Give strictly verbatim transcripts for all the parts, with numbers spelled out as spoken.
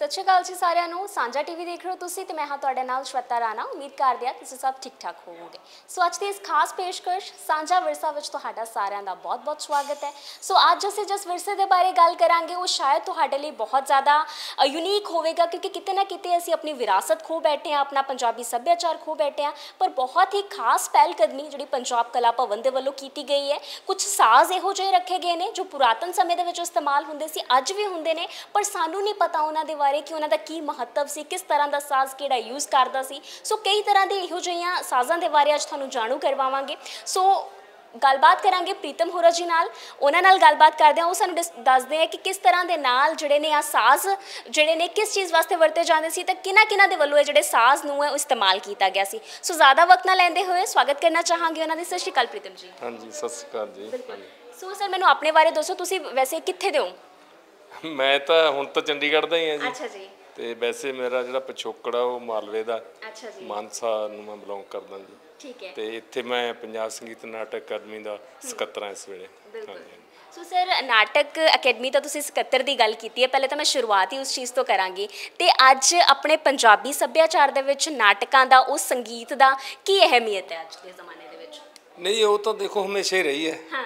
सत श्री अकाल जी सारिਆਂ ਨੂੰ ਸਾਂਝਾ ਟੀਵੀ ਦੇਖ ਰਹੇ ਹੋ ਤੁਸੀਂ ਤੇ ਮੈਂ ਹਾਂ ਤੁਹਾਡੇ ਨਾਲ ਸ਼ਵੇਤਾ ਰਾਣਾ। ਉਮੀਦ ਕਰਦੇ ਹਾਂ ਤੁਸੀਂ ਸਭ ਠੀਕ ਠਾਕ ਹੋਵੋਗੇ। ਸੋ ਅੱਜ ਦੀ ਇਸ ਖਾਸ ਪੇਸ਼ਕਸ਼ ਸਾਂਝਾ ਵਿਰਸਾ ਵਿੱਚ ਤੁਹਾਡਾ ਸਾਰਿਆਂ ਦਾ ਬਹੁਤ ਬਹੁਤ ਸਵਾਗਤ ਹੈ। ਸੋ ਅੱਜ ਅਸੀਂ ਜਿਸ ਵਿਰਸੇ ਦੇ ਬਾਰੇ ਗੱਲ ਕਰਾਂਗੇ ਉਹ ਸ਼ਾਇਦ ਤੁਹਾਡੇ ਲਈ ਬਹੁਤ ਜ਼ਿਆਦਾ ਯੂਨੀਕ ਹੋਵੇਗਾ ਕਿਉਂਕਿ ਕਿਤੇ ਨਾ ਕਿਤੇ ਅਸੀਂ ਆਪਣੀ ਵਿਰਾਸਤ ਖੋ ਬੈਠੇ ਹਾਂ, ਆਪਣਾ ਪੰਜਾਬੀ ਸੱਭਿਆਚਾਰ ਖੋ ਬੈਠੇ ਹਾਂ। ਪਰ ਬਹੁਤ ਹੀ ਖਾਸ ਪਹਿਲ ਕਦਮੀ ਜਿਹੜੀ ਪੰਜਾਬ ਕਲਾ ਭਵਨ ਦੇ ਵੱਲੋਂ ਕੀਤੀ ਗਈ ਹੈ। ਕੁਝ ਸਾਜ਼ ਇਹੋ ਜਿਹੇ ਰੱਖੇ ਗਏ ਨੇ ਜੋ ਪੁਰਾਤਨ ਸਮੇਂ ਦੇ ਵਿੱਚ ਇਸਤੇਮਾਲ ਹੁੰਦੇ ਸੀ, ਅੱਜ ਵੀ ਹੁੰਦੇ ਨੇ, ਪਰ ਸਾਨੂੰ नहीं पता उन्होंने बारे कि उन्होंने की महत्व से, किस तरह का साज किहड़ा यूज़ करता सी। सो कई तरह के इहो जिहियां साज़ां दे बारे अज तुहानूं जाणू करवावांगे। सो गलबात करांगे प्रीतम होरा जी नाल, उन्हां नाल गलबात करदे वो सानूं दसदे हैं कि किस तरह के नाल जिहड़े ने आ साज जिहड़े ने किस चीज़ वास्ते वरते जांदे सी ते किन्हां किन्हां दे वल्लों जिहड़े साज नूं है इस्तेमाल किया गया सी। सो ज़्यादा वक्त ना लैंदे होए स्वागत करना चाहांगे उन्हां दी। सत श्री अकाल प्रीतम जी। हाँ जी, सत श्री अकाल जी। बिल्कुल। सो सर मैनूं अपने बारे दसो, तुसीं वैसे कित्थे दे हो? मैं तो हुण तो चंडीगढ़ दा ही हां जी। अच्छा जी। ते वैसे मेरा जिहड़ा पिछोकड़ आ वो मालवे दा। अच्छा जी। मानसा नूं मैं बिलोंग करदा जी। ठीक है। ते इत्थे मैं पंजाब संगीत नाटक अकादमी दा सकत्तर हां इस वेले। बिल्कुल। सो सर नाटक अकैडमी तो तुसीं सकत्तर दी गल कीती है, पहले तो मैं शुरुआत ही उस चीज़ तो करांगी ते अज अपने पंजाबी सभ्याचार दे विच नाटकां दा उस संगीत दा की अहमियत है अज दे ज़माने दे विच? नहीं वो तो देखो हमेशा ही रही है। हाँ।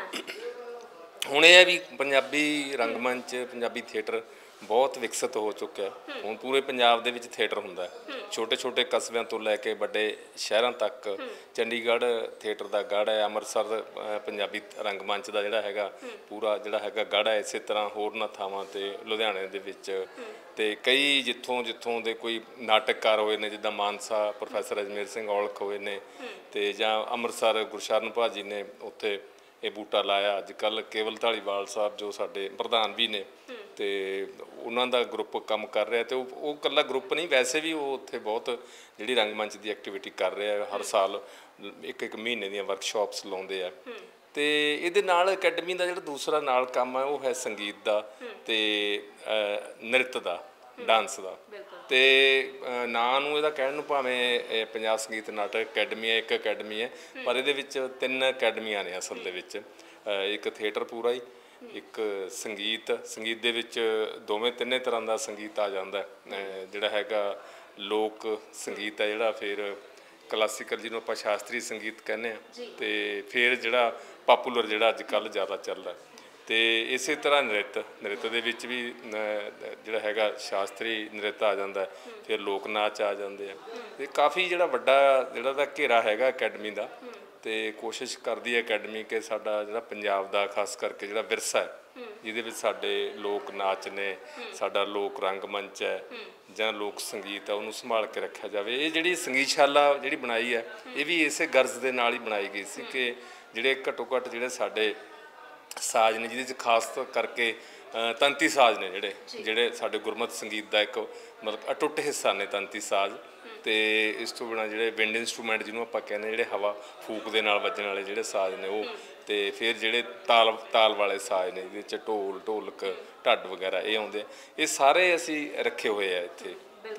ਹੁਣ ਇਹ ਹੈ ਵੀ ਪੰਜਾਬੀ ਰੰਗਮੰਚ ਪੰਜਾਬੀ ਥੀਏਟਰ ਬਹੁਤ ਵਿਕਸਿਤ ਹੋ ਚੁੱਕਿਆ। ਹੁਣ ਪੂਰੇ ਪੰਜਾਬ ਦੇ ਵਿੱਚ ਥੀਏਟਰ ਹੁੰਦਾ, ਛੋਟੇ ਛੋਟੇ ਕਸਬਿਆਂ ਤੋਂ ਲੈ ਕੇ ਵੱਡੇ ਸ਼ਹਿਰਾਂ ਤੱਕ। ਚੰਡੀਗੜ੍ਹ ਥੀਏਟਰ ਦਾ ਗੜ੍ਹ ਹੈ, ਅੰਮ੍ਰਿਤਸਰ ਪੰਜਾਬੀ ਰੰਗਮੰਚ ਦਾ ਜਿਹੜਾ ਹੈਗਾ ਪੂਰਾ ਜਿਹੜਾ ਹੈਗਾ ਗੜ੍ਹ ਹੈ। ਇਸੇ ਤਰ੍ਹਾਂ ਹੋਰਨਾਂ ਥਾਵਾਂ 'ਤੇ ਲੁਧਿਆਣੇ ਦੇ ਵਿੱਚ ਅਤੇ ਕਈ ਜਿੱਥੋਂ ਜਿੱਥੋਂ ਦੇ ਕੋਈ ਨਾਟਕਕਾਰ ਹੋਏ ਨੇ, ਜਿੱਦਾਂ ਮਾਨਸਾ ਪ੍ਰੋਫੈਸਰ ਅਜਮੇਰ ਸਿੰਘ ਔਲਖ ਹੋਏ ਨੇ, ਅਤੇ ਜਾਂ ਅੰਮ੍ਰਿਤਸਰ ਗੁਰਸ਼ਰਨ ਭਾਜੀ ਨੇ ਉੱਥੇ ਇਹ ਬੂਟਾ ਲਾਇਆ। ਅੱਜ ਕੱਲ੍ਹ ਕੇਵਲ ਢਾਲੀਵਾਲ ਸਾਹਿਬ ਜੋ ਸਾਡੇ ਪ੍ਰਧਾਨ ਵੀ ਨੇ ਅਤੇ ਉਹਨਾਂ ਦਾ ਗਰੁੱਪ ਕੰਮ ਕਰ ਰਿਹਾ। ਅਤੇ ਉਹ ਉਹ ਇਕੱਲਾ ਗਰੁੱਪ ਨਹੀਂ, ਵੈਸੇ ਵੀ ਉਹ ਉੱਥੇ ਬਹੁਤ ਜਿਹੜੀ ਰੰਗਮੰਚ ਦੀ ਐਕਟੀਵਿਟੀ ਕਰ ਰਿਹਾ। ਹਰ ਸਾਲ ਇੱਕ ਇੱਕ ਮਹੀਨੇ ਦੀਆਂ ਵਰਕਸ਼ਾਪਸ ਲਾਉਂਦੇ ਆ। ਅਤੇ ਇਹਦੇ ਨਾਲ ਅਕੈਡਮੀ ਦਾ ਜਿਹੜਾ ਦੂਸਰਾ ਨਾਲ ਕੰਮ ਹੈ ਉਹ ਹੈ ਸੰਗੀਤ ਦਾ ਅਤੇ ਨ੍ਰਿਤ ਦਾ, ਡਾਂਸ ਦਾ। ਅਤੇ ਨਾਂ ਨੂੰ ਇਹਦਾ ਕਹਿਣ ਨੂੰ ਭਾਵੇਂ ਪੰਜਾਬ ਸੰਗੀਤ ਨਾਟਕ ਅਕੈਡਮੀ ਹੈ, ਇੱਕ ਅਕੈਡਮੀ ਹੈ, ਪਰ ਇਹਦੇ ਵਿੱਚ ਤਿੰਨ ਅਕੈਡਮੀਆਂ ਨੇ ਅਸਲ ਦੇ ਵਿੱਚ। ਇੱਕ ਥੀਏਟਰ ਪੂਰਾ ਹੀ, ਇੱਕ ਸੰਗੀਤ ਸੰਗੀਤ ਦੇ ਵਿੱਚ ਦੋਵੇਂ ਤਿੰਨੇ ਤਰ੍ਹਾਂ ਦਾ ਸੰਗੀਤ ਆ ਜਾਂਦਾ। ਜਿਹੜਾ ਹੈਗਾ ਲੋਕ ਸੰਗੀਤ ਹੈ, ਜਿਹੜਾ ਫਿਰ ਕਲਾਸੀਕਲ ਜਿਹਨੂੰ ਆਪਾਂ ਸ਼ਾਸਤਰੀ ਸੰਗੀਤ ਕਹਿੰਦੇ ਹਾਂ, ਅਤੇ ਫਿਰ ਜਿਹੜਾ ਪਾਪੂਲਰ ਜਿਹੜਾ ਅੱਜ ਕੱਲ੍ਹ ਜ਼ਿਆਦਾ ਚੱਲਦਾ। ਅਤੇ ਇਸੇ ਤਰ੍ਹਾਂ ਨ੍ਰਿਤ ਨ੍ਰਿਤ ਦੇ ਵਿੱਚ ਵੀ ਜਿਹੜਾ ਹੈਗਾ ਸ਼ਾਸਤਰੀ ਨ੍ਰਿਤ ਆ ਜਾਂਦਾ, ਫਿਰ ਲੋਕ ਨਾਚ ਆ ਜਾਂਦੇ ਆ। ਅਤੇ ਕਾਫੀ ਜਿਹੜਾ ਵੱਡਾ ਜਿਹੜਾ ਦਾ ਘੇਰਾ ਹੈਗਾ ਅਕੈਡਮੀ ਦਾ। ਅਤੇ ਕੋਸ਼ਿਸ਼ ਕਰਦੀ ਹੈ ਅਕੈਡਮੀ ਕਿ ਸਾਡਾ ਜਿਹੜਾ ਪੰਜਾਬ ਦਾ ਖਾਸ ਕਰਕੇ ਜਿਹੜਾ ਵਿਰਸਾ ਹੈ, ਜਿਹਦੇ ਵਿੱਚ ਸਾਡੇ ਲੋਕ ਨਾਚ ਨੇ, ਸਾਡਾ ਲੋਕ ਰੰਗਮੰਚ ਹੈ ਜਾਂ ਲੋਕ ਸੰਗੀਤ ਹੈ, ਉਹਨੂੰ ਸੰਭਾਲ ਕੇ ਰੱਖਿਆ ਜਾਵੇ। ਇਹ ਜਿਹੜੀ ਸੰਗੀਤਸ਼ਾਲਾ ਜਿਹੜੀ ਬਣਾਈ ਹੈ ਇਹ ਵੀ ਇਸੇ ਗਰਜ਼ ਦੇ ਨਾਲ ਹੀ ਬਣਾਈ ਗਈ ਸੀ ਕਿ ਜਿਹੜੇ ਘੱਟੋ ਘੱਟ ਜਿਹੜੇ ਸਾਡੇ ਸਾਜ਼ ਨੇ, ਜਿਹਦੇ 'ਚ ਖਾਸ ਕਰਕੇ ਤੰਤੀ ਸਾਜ਼ ਨੇ, ਜਿਹੜੇ ਜਿਹੜੇ ਸਾਡੇ ਗੁਰਮਤ ਸੰਗੀਤ ਦਾ ਇੱਕ ਮਤਲਬ ਅਟੁੱਟ ਹਿੱਸਾ ਨੇ ਤੰਤੀ ਸਾਜ਼। ਅਤੇ ਇਸ ਤੋਂ ਬਿਨਾਂ ਜਿਹੜੇ ਵਿੰਡ ਇੰਸਟਰੂਮੈਂਟ ਜਿਹਨੂੰ ਆਪਾਂ ਕਹਿੰਦੇ, ਜਿਹੜੇ ਹਵਾ ਫੂਕ ਦੇ ਨਾਲ ਵੱਜਣ ਵਾਲੇ ਜਿਹੜੇ ਸਾਜ਼ ਨੇ ਉਹ, ਅਤੇ ਫਿਰ ਜਿਹੜੇ ਤਾਲ ਤਾਲ ਵਾਲੇ ਸਾਜ਼ ਨੇ ਜਿਹਦੇ 'ਚ ਢੋਲ ਢੋਲਕ ਢੱਡ ਵਗੈਰਾ ਇਹ ਆਉਂਦੇ ਆ। ਇਹ ਸਾਰੇ ਅਸੀਂ ਰੱਖੇ ਹੋਏ ਆ ਇੱਥੇ।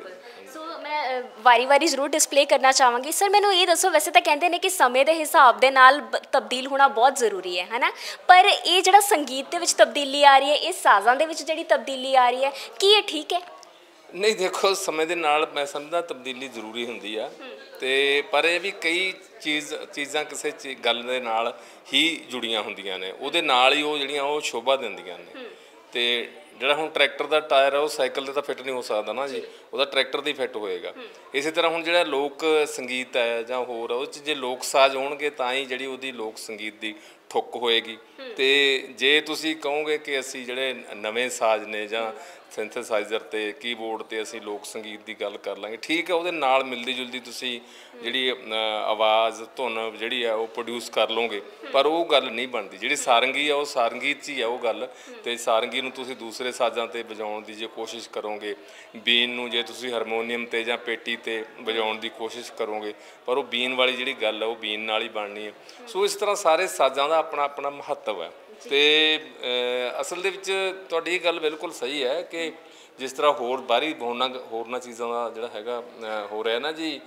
सो मैं वारी वारी जरूर डिस्पले करना चाहूँगी। सर मैनू ये दसो, वैसे तो कहते हैं कि समय के हिसाब के नाल तब्दील होना बहुत जरूरी है है ना, पर ये जो संगीत के विच तब्दीली आ रही है, ये साज़ां दे विच जिहड़ी तब्दीली आ रही है, की ये ठीक है? नहीं देखो, समय के नाल मैं समझदा तब्दीली जरूरी हुंदी आ, ते पर ये भी कई चीज़ चीज़ां किसी ची गल दे नाल ही जुड़ियां हुंदियां ने, उहदे नाल ही वो जिहड़ियां वो शोभा दिंदियां ने। ते ਜਿਹੜਾ ਹੁਣ ਟਰੈਕਟਰ ਦਾ ਟਾਇਰ ਆ ਉਹ ਸਾਈਕਲ 'ਤੇ ਤਾਂ ਫਿੱਟ ਨਹੀਂ ਹੋ ਸਕਦਾ ਨਾ ਜੀ, ਉਹਦਾ ਟਰੈਕਟਰ 'ਤੇ ਹੀ ਫਿੱਟ ਹੋਏਗਾ। ਇਸੇ ਤਰ੍ਹਾਂ ਹੁਣ ਜਿਹੜਾ ਲੋਕ ਸੰਗੀਤ ਹੈ ਜਾਂ ਹੋਰ ਉਹ 'ਚ ਜੇ ਲੋਕ ਸਾਜ਼ ਹੋਣਗੇ ਤਾਂ ਹੀ ਜਿਹੜੀ ਉਹਦੀ ਲੋਕ ਸੰਗੀਤ ਦੀ ਠੁੱਕ ਹੋਏਗੀ। ਅਤੇ ਜੇ ਤੁਸੀਂ ਕਹੋਗੇ ਕਿ ਅਸੀਂ ਜਿਹੜੇ ਨਵੇਂ ਸਾਜ਼ ਨੇ ਜਾਂ ਸਿੰਥੇਸਾਈਜ਼ਰ 'ਤੇ ਕੀਬੋਰਡ 'ਤੇ ਅਸੀਂ ਲੋਕ ਸੰਗੀਤ ਦੀ ਗੱਲ ਕਰ ਲਾਂਗੇ, ਠੀਕ ਹੈ, ਉਹਦੇ ਨਾਲ ਮਿਲਦੀ ਜੁਲਦੀ ਤੁਸੀਂ ਜਿਹੜੀ ਆਵਾਜ਼ ਧੁਨ ਜਿਹੜੀ ਆ ਉਹ ਪ੍ਰੋਡਿਊਸ ਕਰ ਲਓਗੇ, ਪਰ ਉਹ ਗੱਲ ਨਹੀਂ ਬਣਦੀ। ਜਿਹੜੀ ਸਾਰੰਗੀ ਆ ਉਹ ਸਾਰੰਗੀ 'ਚ ਹੀ ਆ ਉਹ ਗੱਲ। ਅਤੇ ਸਾਰੰਗੀ ਨੂੰ ਤੁਸੀਂ ਦੂਸਰੇ ਸਾਜ਼ਾਂ 'ਤੇ ਵਜਾਉਣ ਦੀ ਜੇ ਕੋਸ਼ਿਸ਼ ਕਰੋਗੇ, ਬੀਨ ਨੂੰ ਜੇ ਤੁਸੀਂ ਹਾਰਮੋਨੀਅਮ 'ਤੇ ਜਾਂ ਪੇਟੀ 'ਤੇ ਵਜਾਉਣ ਦੀ ਕੋਸ਼ਿਸ਼ ਕਰੋਗੇ, ਪਰ ਉਹ ਬੀਨ ਵਾਲੀ ਜਿਹੜੀ ਗੱਲ ਆ ਉਹ ਬੀਨ ਨਾਲ ਹੀ ਬਣਨੀ ਹੈ। ਸੋ ਇਸ ਤਰ੍ਹਾਂ ਸਾਰੇ ਸਾਜ਼ਾਂ ਦਾ ਆਪਣਾ ਆਪਣਾ ਮਹੱਤਵ ਹੈ। ਅਤੇ ਅਸਲ ਦੇ ਵਿੱਚ ਤੁਹਾਡੀ ਇਹ ਗੱਲ ਬਿਲਕੁਲ ਸਹੀ ਹੈ ਕਿ ਜਿਸ ਤਰ੍ਹਾਂ ਹੋਰ ਬਾਹਰੀ ਹੋਰਨਾਂ ਹੋਰਨਾਂ ਚੀਜ਼ਾਂ ਦਾ ਜਿਹੜਾ ਹੈਗਾ ਹੋ ਰਿਹਾ ਨਾ ਜੀ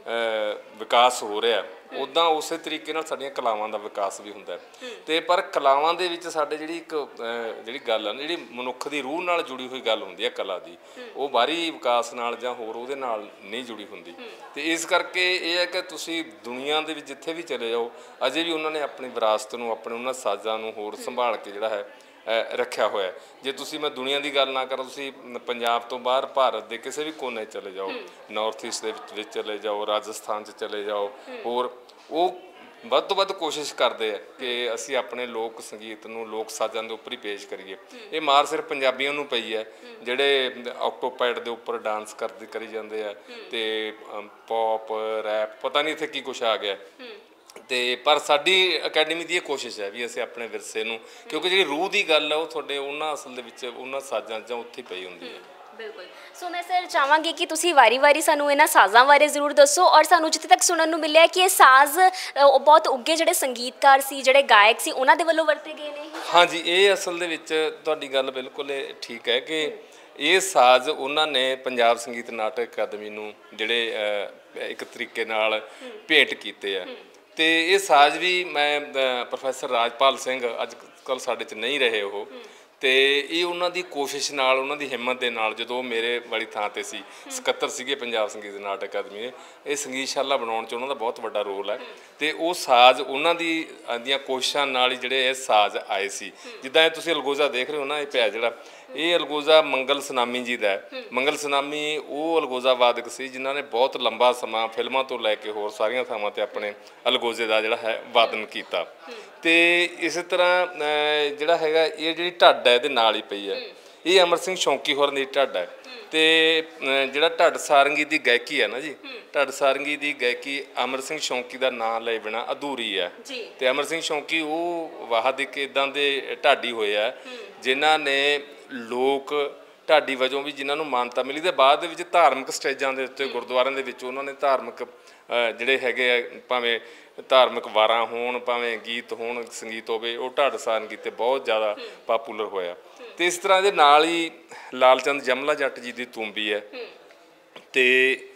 ਵਿਕਾਸ ਹੋ ਰਿਹਾ, ਉੱਦਾਂ ਉਸੇ ਤਰੀਕੇ ਨਾਲ ਸਾਡੀਆਂ ਕਲਾਵਾਂ ਦਾ ਵਿਕਾਸ ਵੀ ਹੁੰਦਾ। ਅਤੇ ਪਰ ਕਲਾਵਾਂ ਦੇ ਵਿੱਚ ਸਾਡੇ ਜਿਹੜੀ ਇੱਕ ਜਿਹੜੀ ਗੱਲ ਆ ਨਾ, ਜਿਹੜੀ ਮਨੁੱਖ ਦੀ ਰੂਹ ਨਾਲ ਜੁੜੀ ਹੋਈ ਗੱਲ ਹੁੰਦੀ ਹੈ ਕਲਾ ਦੀ, ਉਹ ਬਾਹਰੀ ਵਿਕਾਸ ਨਾਲ ਜਾਂ ਹੋਰ ਉਹਦੇ ਨਾਲ ਨਹੀਂ ਜੁੜੀ ਹੁੰਦੀ। ਅਤੇ ਇਸ ਕਰਕੇ ਇਹ ਹੈ ਕਿ ਤੁਸੀਂ ਦੁਨੀਆ ਦੇ ਵਿੱਚ ਜਿੱਥੇ ਵੀ ਚਲੇ ਜਾਓ, ਅਜੇ ਵੀ ਉਹਨਾਂ ਨੇ ਆਪਣੀ ਵਿਰਾਸਤ ਨੂੰ, ਆਪਣੇ ਉਹਨਾਂ ਸਾਜ਼ਾਂ ਨੂੰ ਹੋਰ ਸੰਭਾਲ ਕੇ ਜਿਹੜਾ ਹੈ ਰੱਖਿਆ ਹੋਇਆ। ਜੇ ਤੁਸੀਂ ਮੈਂ ਦੁਨੀਆ ਦੀ ਗੱਲ ਨਾ ਕਰਾਂ, ਤੁਸੀਂ ਪੰਜਾਬ ਤੋਂ ਬਾਹਰ ਭਾਰਤ ਦੇ ਕਿਸੇ ਵੀ ਕੋਨੇ ਚਲੇ ਜਾਓ, ਨਾਰਥ ਈਸਟ ਦੇ ਵਿੱਚ ਵਿੱਚ ਚਲੇ ਜਾਓ, ਰਾਜਸਥਾਨ 'ਚ ਚਲੇ ਜਾਓ, ਹੋਰ ਉਹ ਵੱਧ ਤੋਂ ਵੱਧ ਕੋਸ਼ਿਸ਼ ਕਰਦੇ ਆ ਕਿ ਅਸੀਂ ਆਪਣੇ ਲੋਕ ਸੰਗੀਤ ਨੂੰ ਲੋਕ ਸਾਜ਼ਾਂ ਦੇ ਉੱਪਰ ਹੀ ਪੇਸ਼ ਕਰੀਏ। ਇਹ ਮਾਰ ਸਿਰਫ ਪੰਜਾਬੀਆਂ ਨੂੰ ਪਈ ਹੈ, ਜਿਹੜੇ ਆਕਟੋਪੈਡ ਦੇ ਉੱਪਰ ਡਾਂਸ ਕਰਦੇ ਕਰੀ ਜਾਂਦੇ ਆ, ਅਤੇ ਪੋਪ ਰੈਪ ਪਤਾ ਨਹੀਂ ਇੱਥੇ ਕੀ ਕੁਛ ਆ ਗਿਆ। ਅਤੇ ਪਰ ਸਾਡੀ ਅਕੈਡਮੀ ਦੀ ਇਹ ਕੋਸ਼ਿਸ਼ ਹੈ ਵੀ ਅਸੀਂ ਆਪਣੇ ਵਿਰਸੇ ਨੂੰ, ਕਿਉਂਕਿ ਜਿਹੜੀ ਰੂਹ ਦੀ ਗੱਲ ਹੈ ਉਹ ਤੁਹਾਡੇ ਉਹਨਾਂ ਅਸਲ ਦੇ ਵਿੱਚ ਉਹਨਾਂ ਸਾਜ਼ਾਂ ਜਾਂ ਉੱਥੇ ਪਈ ਹੁੰਦੀ ਹੈ। ਬਿਲਕੁਲ। ਸੋ ਮੈਂ ਸਰ ਚਾਹਾਂਗੀ ਕਿ ਤੁਸੀਂ ਵਾਰੀ ਵਾਰੀ ਸਾਨੂੰ ਇਹਨਾਂ ਸਾਜ਼ਾਂ ਬਾਰੇ ਜ਼ਰੂਰ ਦੱਸੋ, ਔਰ ਸਾਨੂੰ ਜਿੱਥੇ ਤੱਕ ਸੁਣਨ ਨੂੰ ਮਿਲਿਆ ਕਿ ਇਹ ਸਾਜ਼ ਬਹੁਤ ਉੱਘੇ ਜਿਹੜੇ ਸੰਗੀਤਕਾਰ ਸੀ, ਜਿਹੜੇ ਗਾਇਕ ਸੀ, ਉਹਨਾਂ ਦੇ ਵੱਲੋਂ ਵਰਤੇ ਗਏ ਨੇ। ਹਾਂਜੀ, ਇਹ ਅਸਲ ਦੇ ਵਿੱਚ ਤੁਹਾਡੀ ਗੱਲ ਬਿਲਕੁਲ ਠੀਕ ਹੈ ਕਿ ਇਹ ਸਾਜ਼ ਉਹਨਾਂ ਨੇ ਪੰਜਾਬ ਸੰਗੀਤ ਨਾਟਕ ਅਕਾਦਮੀ ਨੂੰ ਜਿਹੜੇ ਇੱਕ ਤਰੀਕੇ ਨਾਲ ਭੇਂਟ ਕੀਤੇ ਆ। ਅਤੇ ਇਹ ਸਾਜ਼ ਵੀ ਮੈਂ ਪ੍ਰੋਫੈਸਰ ਰਾਜਪਾਲ ਸਿੰਘ ਅੱਜ ਕੱਲ੍ਹ ਸਾਡੇ 'ਚ ਨਹੀਂ ਰਹੇ ਉਹ, ਅਤੇ ਇਹ ਉਹਨਾਂ ਦੀ ਕੋਸ਼ਿਸ਼ ਨਾਲ, ਉਹਨਾਂ ਦੀ ਹਿੰਮਤ ਦੇ ਨਾਲ, ਜਦੋਂ ਮੇਰੇ ਵਾਲੀ ਥਾਂ 'ਤੇ ਸੀ, ਸਕੱਤਰ ਸੀਗੇ ਪੰਜਾਬ ਸੰਗੀਤ ਨਾਟਕ ਅਕਾਦਮੀ ਦੇ, ਇਹ ਸੰਗੀਤਸ਼ਾਲਾ ਬਣਾਉਣ 'ਚ ਉਹਨਾਂ ਦਾ ਬਹੁਤ ਵੱਡਾ ਰੋਲ ਹੈ। ਅਤੇ ਉਹ ਸਾਜ਼ ਉਹਨਾਂ ਦੀ ਦੀਆਂ ਕੋਸ਼ਿਸ਼ਾਂ ਨਾਲ ਹੀ ਜਿਹੜੇ ਇਹ ਸਾਜ਼ ਆਏ ਸੀ। ਜਿੱਦਾਂ ਇਹ ਤੁਸੀਂ ਅਲਗੋਜ਼ਾ ਦੇਖ ਰਹੇ ਹੋ ਨਾ, ਇਹ ਪਿਆ ਜਿਹੜਾ, ਇਹ ਅਲਗੋਜ਼ਾ ਮੰਗਲ ਸਨਾਮੀ ਜੀ ਦਾ ਹੈ। ਮੰਗਲ ਸਨਾਮੀ ਉਹ ਅਲਗੋਜ਼ਾ ਵਾਦਕ ਸੀ ਜਿਨ੍ਹਾਂ ਨੇ ਬਹੁਤ ਲੰਬਾ ਸਮਾਂ ਫਿਲਮਾਂ ਤੋਂ ਲੈ ਕੇ ਹੋਰ ਸਾਰੀਆਂ ਥਾਵਾਂ 'ਤੇ ਆਪਣੇ ਅਲਗੋਜ਼ੇ ਦਾ ਜਿਹੜਾ ਹੈ ਵਾਦਨ ਕੀਤਾ। ਅਤੇ ਇਸੇ ਤਰ੍ਹਾਂ ਜਿਹੜਾ ਹੈਗਾ, ਇਹ ਜਿਹੜੀ ਢੱਡ ਹੈ ਇਹਦੇ ਨਾਲ ਹੀ ਪਈ ਹੈ, ਇਹ ਅਮਰ ਸਿੰਘ ਸ਼ੌਂਕੀ ਹੋਰਾਂ ਦੀ ਢੱਡ ਹੈ। ਅਤੇ ਜਿਹੜਾ ਢੱਡ ਸਾਰੰਗੀ ਦੀ ਗਾਇਕੀ ਹੈ ਨਾ ਜੀ, ਢੱਡ ਸਾਰੰਗੀ ਦੀ ਗਾਇਕੀ ਅਮਰ ਸਿੰਘ ਸ਼ੌਂਕੀ ਦਾ ਨਾਂ ਲਏ ਬਿਨਾਂ ਅਧੂਰੀ ਹੈ। ਅਤੇ ਅਮਰ ਸਿੰਘ ਸ਼ੌਂਕੀ ਉਹ ਵਾਹਦ ਇੱਕ ਇੱਦਾਂ ਦੇ ਢਾਡੀ ਹੋਏ ਆ ਜਿਨ੍ਹਾਂ ਨੇ ਲੋਕ ਢਾਡੀ ਵਜੋਂ ਵੀ ਜਿਨ੍ਹਾਂ ਨੂੰ ਮਾਨਤਾ ਮਿਲੀ, ਅਤੇ ਬਾਅਦ ਦੇ ਵਿੱਚ ਧਾਰਮਿਕ ਸਟੇਜਾਂ ਦੇ ਉੱਤੇ ਗੁਰਦੁਆਰਿਆਂ ਦੇ ਵਿੱਚ ਉਹਨਾਂ ਨੇ ਧਾਰਮਿਕ ਜਿਹੜੇ ਹੈਗੇ ਆ, ਭਾਵੇਂ ਧਾਰਮਿਕ ਵਾਰਾਂ ਹੋਣ, ਭਾਵੇਂ ਗੀਤ ਹੋਣ, ਸੰਗੀਤ ਹੋਵੇ, ਉਹ ਢੱਡ ਸਾਰੰਗੀ 'ਤੇ ਬਹੁਤ ਜ਼ਿਆਦਾ ਪਾਪੂਲਰ ਹੋਇਆ। ਅਤੇ ਇਸ ਤਰ੍ਹਾਂ ਦੇ ਨਾਲ ਹੀ ਲਾਲ ਚੰਦ ਜਮਲਾ ਜੱਟ ਜੀ ਦੀ ਤੂੰਬੀ ਹੈ। ਅਤੇ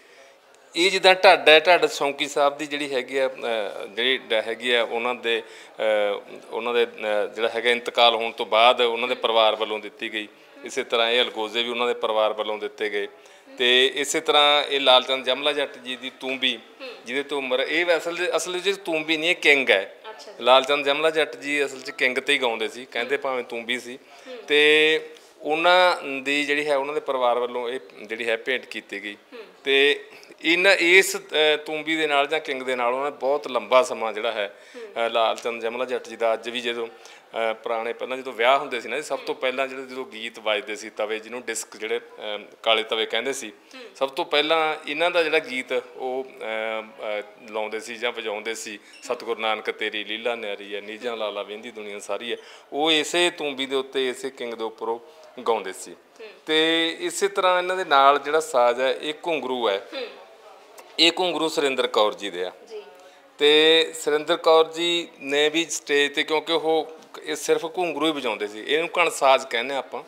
ਇਹ ਜਿੱਦਾਂ ਢੱਡ ਹੈ, ਢੱਡ ਸ਼ੌਂਕੀ ਸਾਹਿਬ ਦੀ ਜਿਹੜੀ ਹੈਗੀ ਆ, ਜਿਹੜੀ ਹੈਗੀ ਆ ਉਹਨਾਂ ਦੇ ਉਹਨਾਂ ਦੇ ਜਿਹੜਾ ਹੈਗਾ ਇੰਤਕਾਲ ਹੋਣ ਤੋਂ ਬਾਅਦ ਉਹਨਾਂ ਦੇ ਪਰਿਵਾਰ ਵੱਲੋਂ ਦਿੱਤੀ ਗਈ। ਇਸੇ ਤਰ੍ਹਾਂ ਇਹ ਅਲਗੋਜ਼ੇ ਵੀ ਉਹਨਾਂ ਦੇ ਪਰਿਵਾਰ ਵੱਲੋਂ ਦਿੱਤੇ ਗਏ। ਅਤੇ ਇਸੇ ਤਰ੍ਹਾਂ ਇਹ ਲਾਲ ਚੰਦ ਜਮਲਾ ਜੱਟ ਜੀ ਦੀ ਤੂੰਬੀ, ਜਿਹਦੇ ਤੋਂ ਉਮਰ, ਇਹ ਅਸਲ ਅਸਲ ਵਿੱਚ ਤੂੰਬੀ ਨਹੀਂ, ਇਹ ਕਿੰਗ ਹੈ। ਲਾਲ ਚੰਦ ਜਮਲਾ ਜੱਟ ਜੀ ਅਸਲ 'ਚ ਕਿੰਗ 'ਤੇ ਹੀ ਗਾਉਂਦੇ ਸੀ, ਕਹਿੰਦੇ ਭਾਵੇਂ ਤੂੰਬੀ ਸੀ। ਅਤੇ ਉਹਨਾਂ ਦੀ ਜਿਹੜੀ ਹੈ, ਉਹਨਾਂ ਦੇ ਪਰਿਵਾਰ ਵੱਲੋਂ ਇਹ ਜਿਹੜੀ ਹੈ ਭੇਂਟ ਕੀਤੀ ਗਈ। ਅਤੇ ਇਹਨਾਂ ਇਸ ਤੂੰਬੀ ਦੇ ਨਾਲ ਜਾਂ ਕਿੰਗ ਦੇ ਨਾਲ ਉਹਨਾਂ ਨੇ ਬਹੁਤ ਲੰਬਾ ਸਮਾਂ ਜਿਹੜਾ ਹੈ ਲਾਲ ਚੰਦ ਜਮਲਾ ਜੱਟ ਜੀ ਦਾ, ਅੱਜ ਵੀ ਜਦੋਂ ਪੁਰਾਣੇ ਪਹਿਲਾਂ ਜਦੋਂ ਵਿਆਹ ਹੁੰਦੇ ਸੀ ਨਾ, ਸਭ ਤੋਂ ਪਹਿਲਾਂ ਜਿਹੜੇ ਜਦੋਂ ਗੀਤ ਵੱਜਦੇ ਸੀ ਤਵੇ, ਜਿਹਨੂੰ ਡਿਸਕ ਜਿਹੜੇ ਕਾਲੇ ਤਵੇ ਕਹਿੰਦੇ ਸੀ, ਸਭ ਤੋਂ ਪਹਿਲਾਂ ਇਹਨਾਂ ਦਾ ਜਿਹੜਾ ਗੀਤ ਉਹ ਲਾਉਂਦੇ ਸੀ ਜਾਂ ਵਜਾਉਂਦੇ ਸੀ, ਸਤਿਗੁਰੂ ਨਾਨਕ ਤੇਰੀ ਲੀਲਾ ਨਿਆਰੀ ਹੈ, ਨੀਜਾਂ ਲਾਲਾ ਵਹਿੰਦੀ ਦੁਨੀਆ ਸਾਰੀ ਹੈ, ਉਹ ਇਸੇ ਤੂੰਬੀ ਦੇ ਉੱਤੇ, ਇਸੇ ਕਿੰਗ ਦੇ ਉੱਪਰ ਉਹ ਗਾਉਂਦੇ ਸੀ। ਅਤੇ ਇਸੇ ਤਰ੍ਹਾਂ ਇਹਨਾਂ ਦੇ ਨਾਲ ਜਿਹੜਾ ਸਾਜ਼ ਹੈ, ਇਹ ਘੁੰਗਰੂ ਹੈ। ਇਹ ਘੁੰਗਰੂ ਸੁਰਿੰਦਰ ਕੌਰ ਜੀ ਦੇ ਆ। ਅਤੇ ਸੁਰਿੰਦਰ ਕੌਰ ਜੀ ਨੇ ਵੀ ਸਟੇਜ 'ਤੇ, ਕਿਉਂਕਿ ਉਹ ਇਹ ਸਿਰਫ ਘੁੰਗਰੂ ਹੀ ਵਜਾਉਂਦੇ ਸੀ, ਇਹਨੂੰ ਘਣਸਾਜ਼ ਕਹਿੰਦੇ ਆਪਾਂ।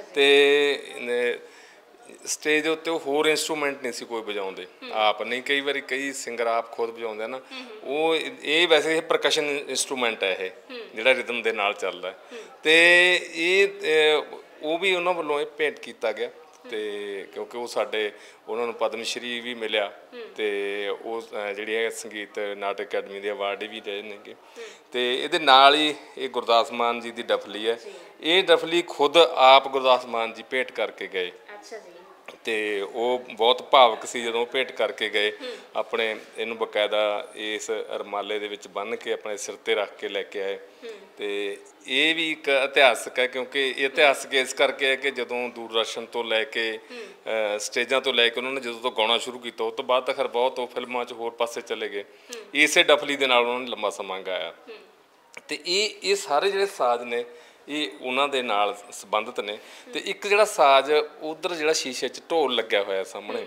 ਅਤੇ ਸਟੇਜ ਦੇ ਉੱਤੇ ਉਹ ਹੋਰ ਇੰਸਟਰੂਮੈਂਟ ਨਹੀਂ ਸੀ ਕੋਈ ਵਜਾਉਂਦੇ ਆਪ, ਨਹੀਂ ਕਈ ਵਾਰੀ ਕਈ ਸਿੰਗਰ ਆਪ ਖੁਦ ਵਜਾਉਂਦੇ ਨਾ, ਉਹ ਇਹ ਵੈਸੇ ਇਹ ਪਰਕਸ਼ਨ ਇੰਸਟਰੂਮੈਂਟ ਹੈ ਇਹ, ਜਿਹੜਾ ਰਿਦਮ ਦੇ ਨਾਲ ਚੱਲਦਾ। ਅਤੇ ਇਹ ਉਹ ਵੀ ਉਹਨਾਂ ਵੱਲੋਂ ਇਹ ਭੇਂਟ ਕੀਤਾ ਗਿਆ। ਅਤੇ ਕਿਉਂਕਿ ਉਹ ਸਾਡੇ, ਉਹਨਾਂ ਨੂੰ ਪਦਮ ਸ਼੍ਰੀ ਵੀ ਮਿਲਿਆ, ਅਤੇ ਉਹ ਜਿਹੜੀ ਹੈ ਸੰਗੀਤ ਨਾਟਕ ਅਕੈਡਮੀ ਦੇ ਅਵਾਰਡ ਵੀ ਰਹੇ ਨੇਗੇ। ਅਤੇ ਇਹਦੇ ਨਾਲ ਹੀ ਇਹ ਗੁਰਦਾਸ ਮਾਨ ਜੀ ਦੀ ਡਫਲੀ ਹੈ। ਇਹ ਡਫਲੀ ਖੁਦ ਆਪ ਗੁਰਦਾਸ ਮਾਨ ਜੀ ਭੇਂਟ ਕਰਕੇ ਗਏ। ਅਤੇ ਉਹ ਬਹੁਤ ਭਾਵਕ ਸੀ ਜਦੋਂ ਭੇਂਟ ਕਰਕੇ ਗਏ, ਆਪਣੇ ਇਹਨੂੰ ਬਕਾਇਦਾ ਇਸ ਰੁਮਾਲੇ ਦੇ ਵਿੱਚ ਬੰਨ੍ਹ ਕੇ ਆਪਣੇ ਸਿਰ 'ਤੇ ਰੱਖ ਕੇ ਲੈ ਕੇ ਆਏ। ਅਤੇ ਇਹ ਵੀ ਇੱਕ ਇਤਿਹਾਸਕ ਹੈ, ਕਿਉਂਕਿ ਇਹ ਇਤਿਹਾਸਕ ਇਸ ਕਰਕੇ ਹੈ ਕਿ ਜਦੋਂ ਦੂਰਦਰਸ਼ਨ ਤੋਂ ਲੈ ਕੇ ਸਟੇਜਾਂ ਤੋਂ ਲੈ ਕੇ ਉਹਨਾਂ ਨੇ ਜਦੋਂ ਤੋਂ ਗਾਉਣਾ ਸ਼ੁਰੂ ਕੀਤਾ, ਉਸ ਤੋਂ ਬਾਅਦ ਤਾਂ ਖੈਰ ਬਹੁਤ ਉਹ ਫਿਲਮਾਂ 'ਚ ਹੋਰ ਪਾਸੇ ਚਲੇ ਗਏ, ਇਸੇ ਡਫਲੀ ਦੇ ਨਾਲ ਉਹਨਾਂ ਨੇ ਲੰਬਾ ਸਮਾਂ ਗਾਇਆ। ਅਤੇ ਇਹ ਇਹ ਸਾਰੇ ਜਿਹੜੇ ਸਾਜ਼ ਨੇ ਇਹ ਉਹਨਾਂ ਦੇ ਨਾਲ ਸੰਬੰਧਿਤ ਨੇ। ਅਤੇ ਇੱਕ ਜਿਹੜਾ ਸਾਜ਼ ਉੱਧਰ ਜਿਹੜਾ ਸ਼ੀਸ਼ੇ 'ਚ ਢੋਲ ਲੱਗਿਆ ਹੋਇਆ ਸਾਹਮਣੇ,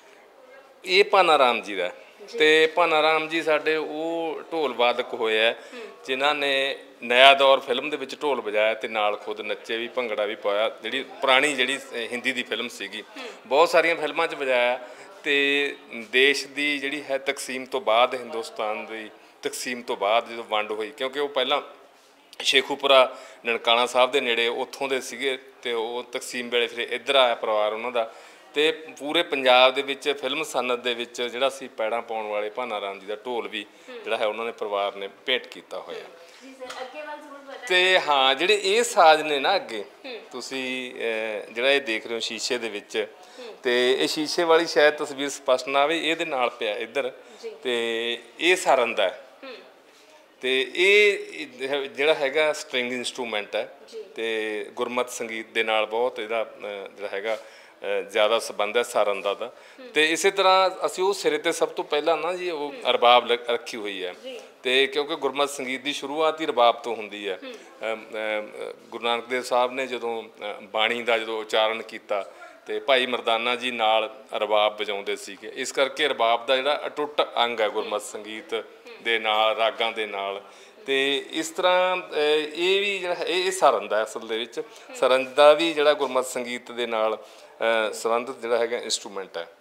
ਇਹ ਭਾਨਾ ਰਾਮ ਜੀ ਦਾ। ਅਤੇ ਭਾਨਾ ਰਾਮ ਜੀ ਸਾਡੇ ਉਹ ਢੋਲ ਵਾਦਕ ਹੋਏ ਹੈ ਜਿਨ੍ਹਾਂ ਨੇ नया दौर फिल्म ਦੇ ਵਿੱਚ ਢੋਲ ਵਜਾਇਆ ਤੇ ਨਾਲ ਖੁਦ ਨੱਚੇ ਵੀ ਭੰਗੜਾ ਵੀ ਪਾਇਆ। ਜਿਹੜੀ ਪੁਰਾਣੀ ਜਿਹੜੀ ਹਿੰਦੀ ਦੀ ਫਿਲਮ ਸੀਗੀ ਬਹੁਤ ਸਾਰੀਆਂ ਫਿਲਮਾਂ 'ਚ ਵਜਾਇਆ ਤੇ ਦੇਸ਼ ਦੀ ਜਿਹੜੀ ਹੈ ਤਕਸੀਮ ਤੋਂ ਬਾਅਦ ਹਿੰਦੁਸਤਾਨ ਦੀ ਤਕਸੀਮ ਤੋਂ ਬਾਅਦ ਜਦੋਂ ਵੰਡ ਹੋਈ ਕਿਉਂਕਿ ਉਹ ਪਹਿਲਾਂ ਸ਼ੇਖੂਪੁਰਾ ਨਨਕਾਣਾ ਸਾਹਿਬ ਦੇ ਨੇੜੇ ਉੱਥੋਂ ਦੇ ਸੀਗੇ ਤੇ ਉਹ ਤਕਸੀਮ ਵੇਲੇ ਫਿਰ ਇੱਧਰ ਆਇਆ ਪਰਿਵਾਰ ਉਹਨਾਂ ਦਾ ਤੇ ਪੂਰੇ ਪੰਜਾਬ ਦੇ ਵਿੱਚ ਫਿਲਮ ਸਨਅਤ ਦੇ ਵਿੱਚ ਜਿਹੜਾ ਸੀ ਪੈੜਾਂ ਪਾਉਣ ਵਾਲੇ ਭਾਨਾ ਰਾਮ ਜੀ ਦਾ ਢੋਲ ਵੀ ਜਿਹੜਾ ਹੈ ਉਹਨਾਂ ਦੇ ਪਰਿਵਾਰ ਨੇ ਭੇਟ ਕੀਤਾ ਹੋਇਆ। ਤੇ ਹਾਂ ਜਿਹੜੇ ਇਹ ਸਾਜ਼ ਨੇ ਨਾ ਅੱਗੇ ਤੁਸੀਂ ਜਿਹੜਾ ਇਹ ਦੇਖ ਰਹੇ ਹੋ ਸ਼ੀਸ਼ੇ ਦੇ ਵਿੱਚ ਤੇ ਇਹ ਸ਼ੀਸ਼ੇ ਵਾਲੀ ਸ਼ਾਇਦ ਤਸਵੀਰ ਸਪਸ਼ਟ ਨਾ ਆਵੇ ਇਹਦੇ ਨਾਲ ਪਿਆ ਇੱਧਰ ਤੇ ਇਹ ਸਾਰਨ ਦਾ ਤੇ ਇਹ ਜਿਹੜਾ ਹੈਗਾ ਸਟ੍ਰਿੰਗ ਇੰਸਟਰੂਮੈਂਟ ਹੈ ਤੇ ਗੁਰਮਤ ਸੰਗੀਤ ਦੇ ਨਾਲ ਬਹੁਤ ਇਹਦਾ ਜਿਹੜਾ ਹੈਗਾ ਜ਼ਿਆਦਾ ਸੰਬੰਧ ਹੈ ਸਾਰਨ ਦਾ ਦਾ ਤੇ ਇਸੇ ਤਰ੍ਹਾਂ ਅਸੀਂ ਉਹ ਸਿਰੇ ਤੇ ਸਭ ਤੋਂ ਪਹਿਲਾਂ ਨਾ ਜੀ ਉਹ ਰਬਾਬ ਰੱਖੀ ਹੋਈ ਹੈ ਤੇ ਕਿਉਂਕਿ ਗੁਰਮਤ ਸੰਗੀਤ ਦੀ ਸ਼ੁਰੂਆਤ ਹੀ ਰਬਾਬ ਤੋਂ ਹੁੰਦੀ ਹੈ। ਗੁਰੂ ਨਾਨਕ ਦੇਵ ਸਾਹਿਬ ਨੇ ਜਦੋਂ ਬਾਣੀ ਦਾ ਜਦੋਂ ਉਚਾਰਨ ਕੀਤਾ ਤੇ ਭਾਈ ਮਰਦਾਨਾ ਜੀ ਨਾਲ ਰਬਾਬ ਵਜਾਉਂਦੇ ਸੀਗੇ ਇਸ ਕਰਕੇ ਰਬਾਬ ਦਾ ਜਿਹੜਾ ਅਟੁੱਟ ਅੰਗ ਹੈ ਗੁਰਮਤ ਸੰਗੀਤ ਦੇ ਨਾਲ ਰਾਗਾਂ ਦੇ ਨਾਲ ਤੇ ਇਸ ਤਰ੍ਹਾਂ ਇਹ ਵੀ ਜਿਹੜਾ ਇਹ ਸਾਰਨ ਦਾ ਅਸਲ ਦੇ ਵਿੱਚ ਸਾਰਨ ਦਾ ਵੀ ਜਿਹੜਾ ਗੁਰਮਤ ਸੰਗੀਤ ਦੇ ਨਾਲ ਸੰਬੰਧਿਤ ਜਿਹੜਾ ਹੈਗਾ ਇੰਸਟਰੂਮੈਂਟ ਹੈ।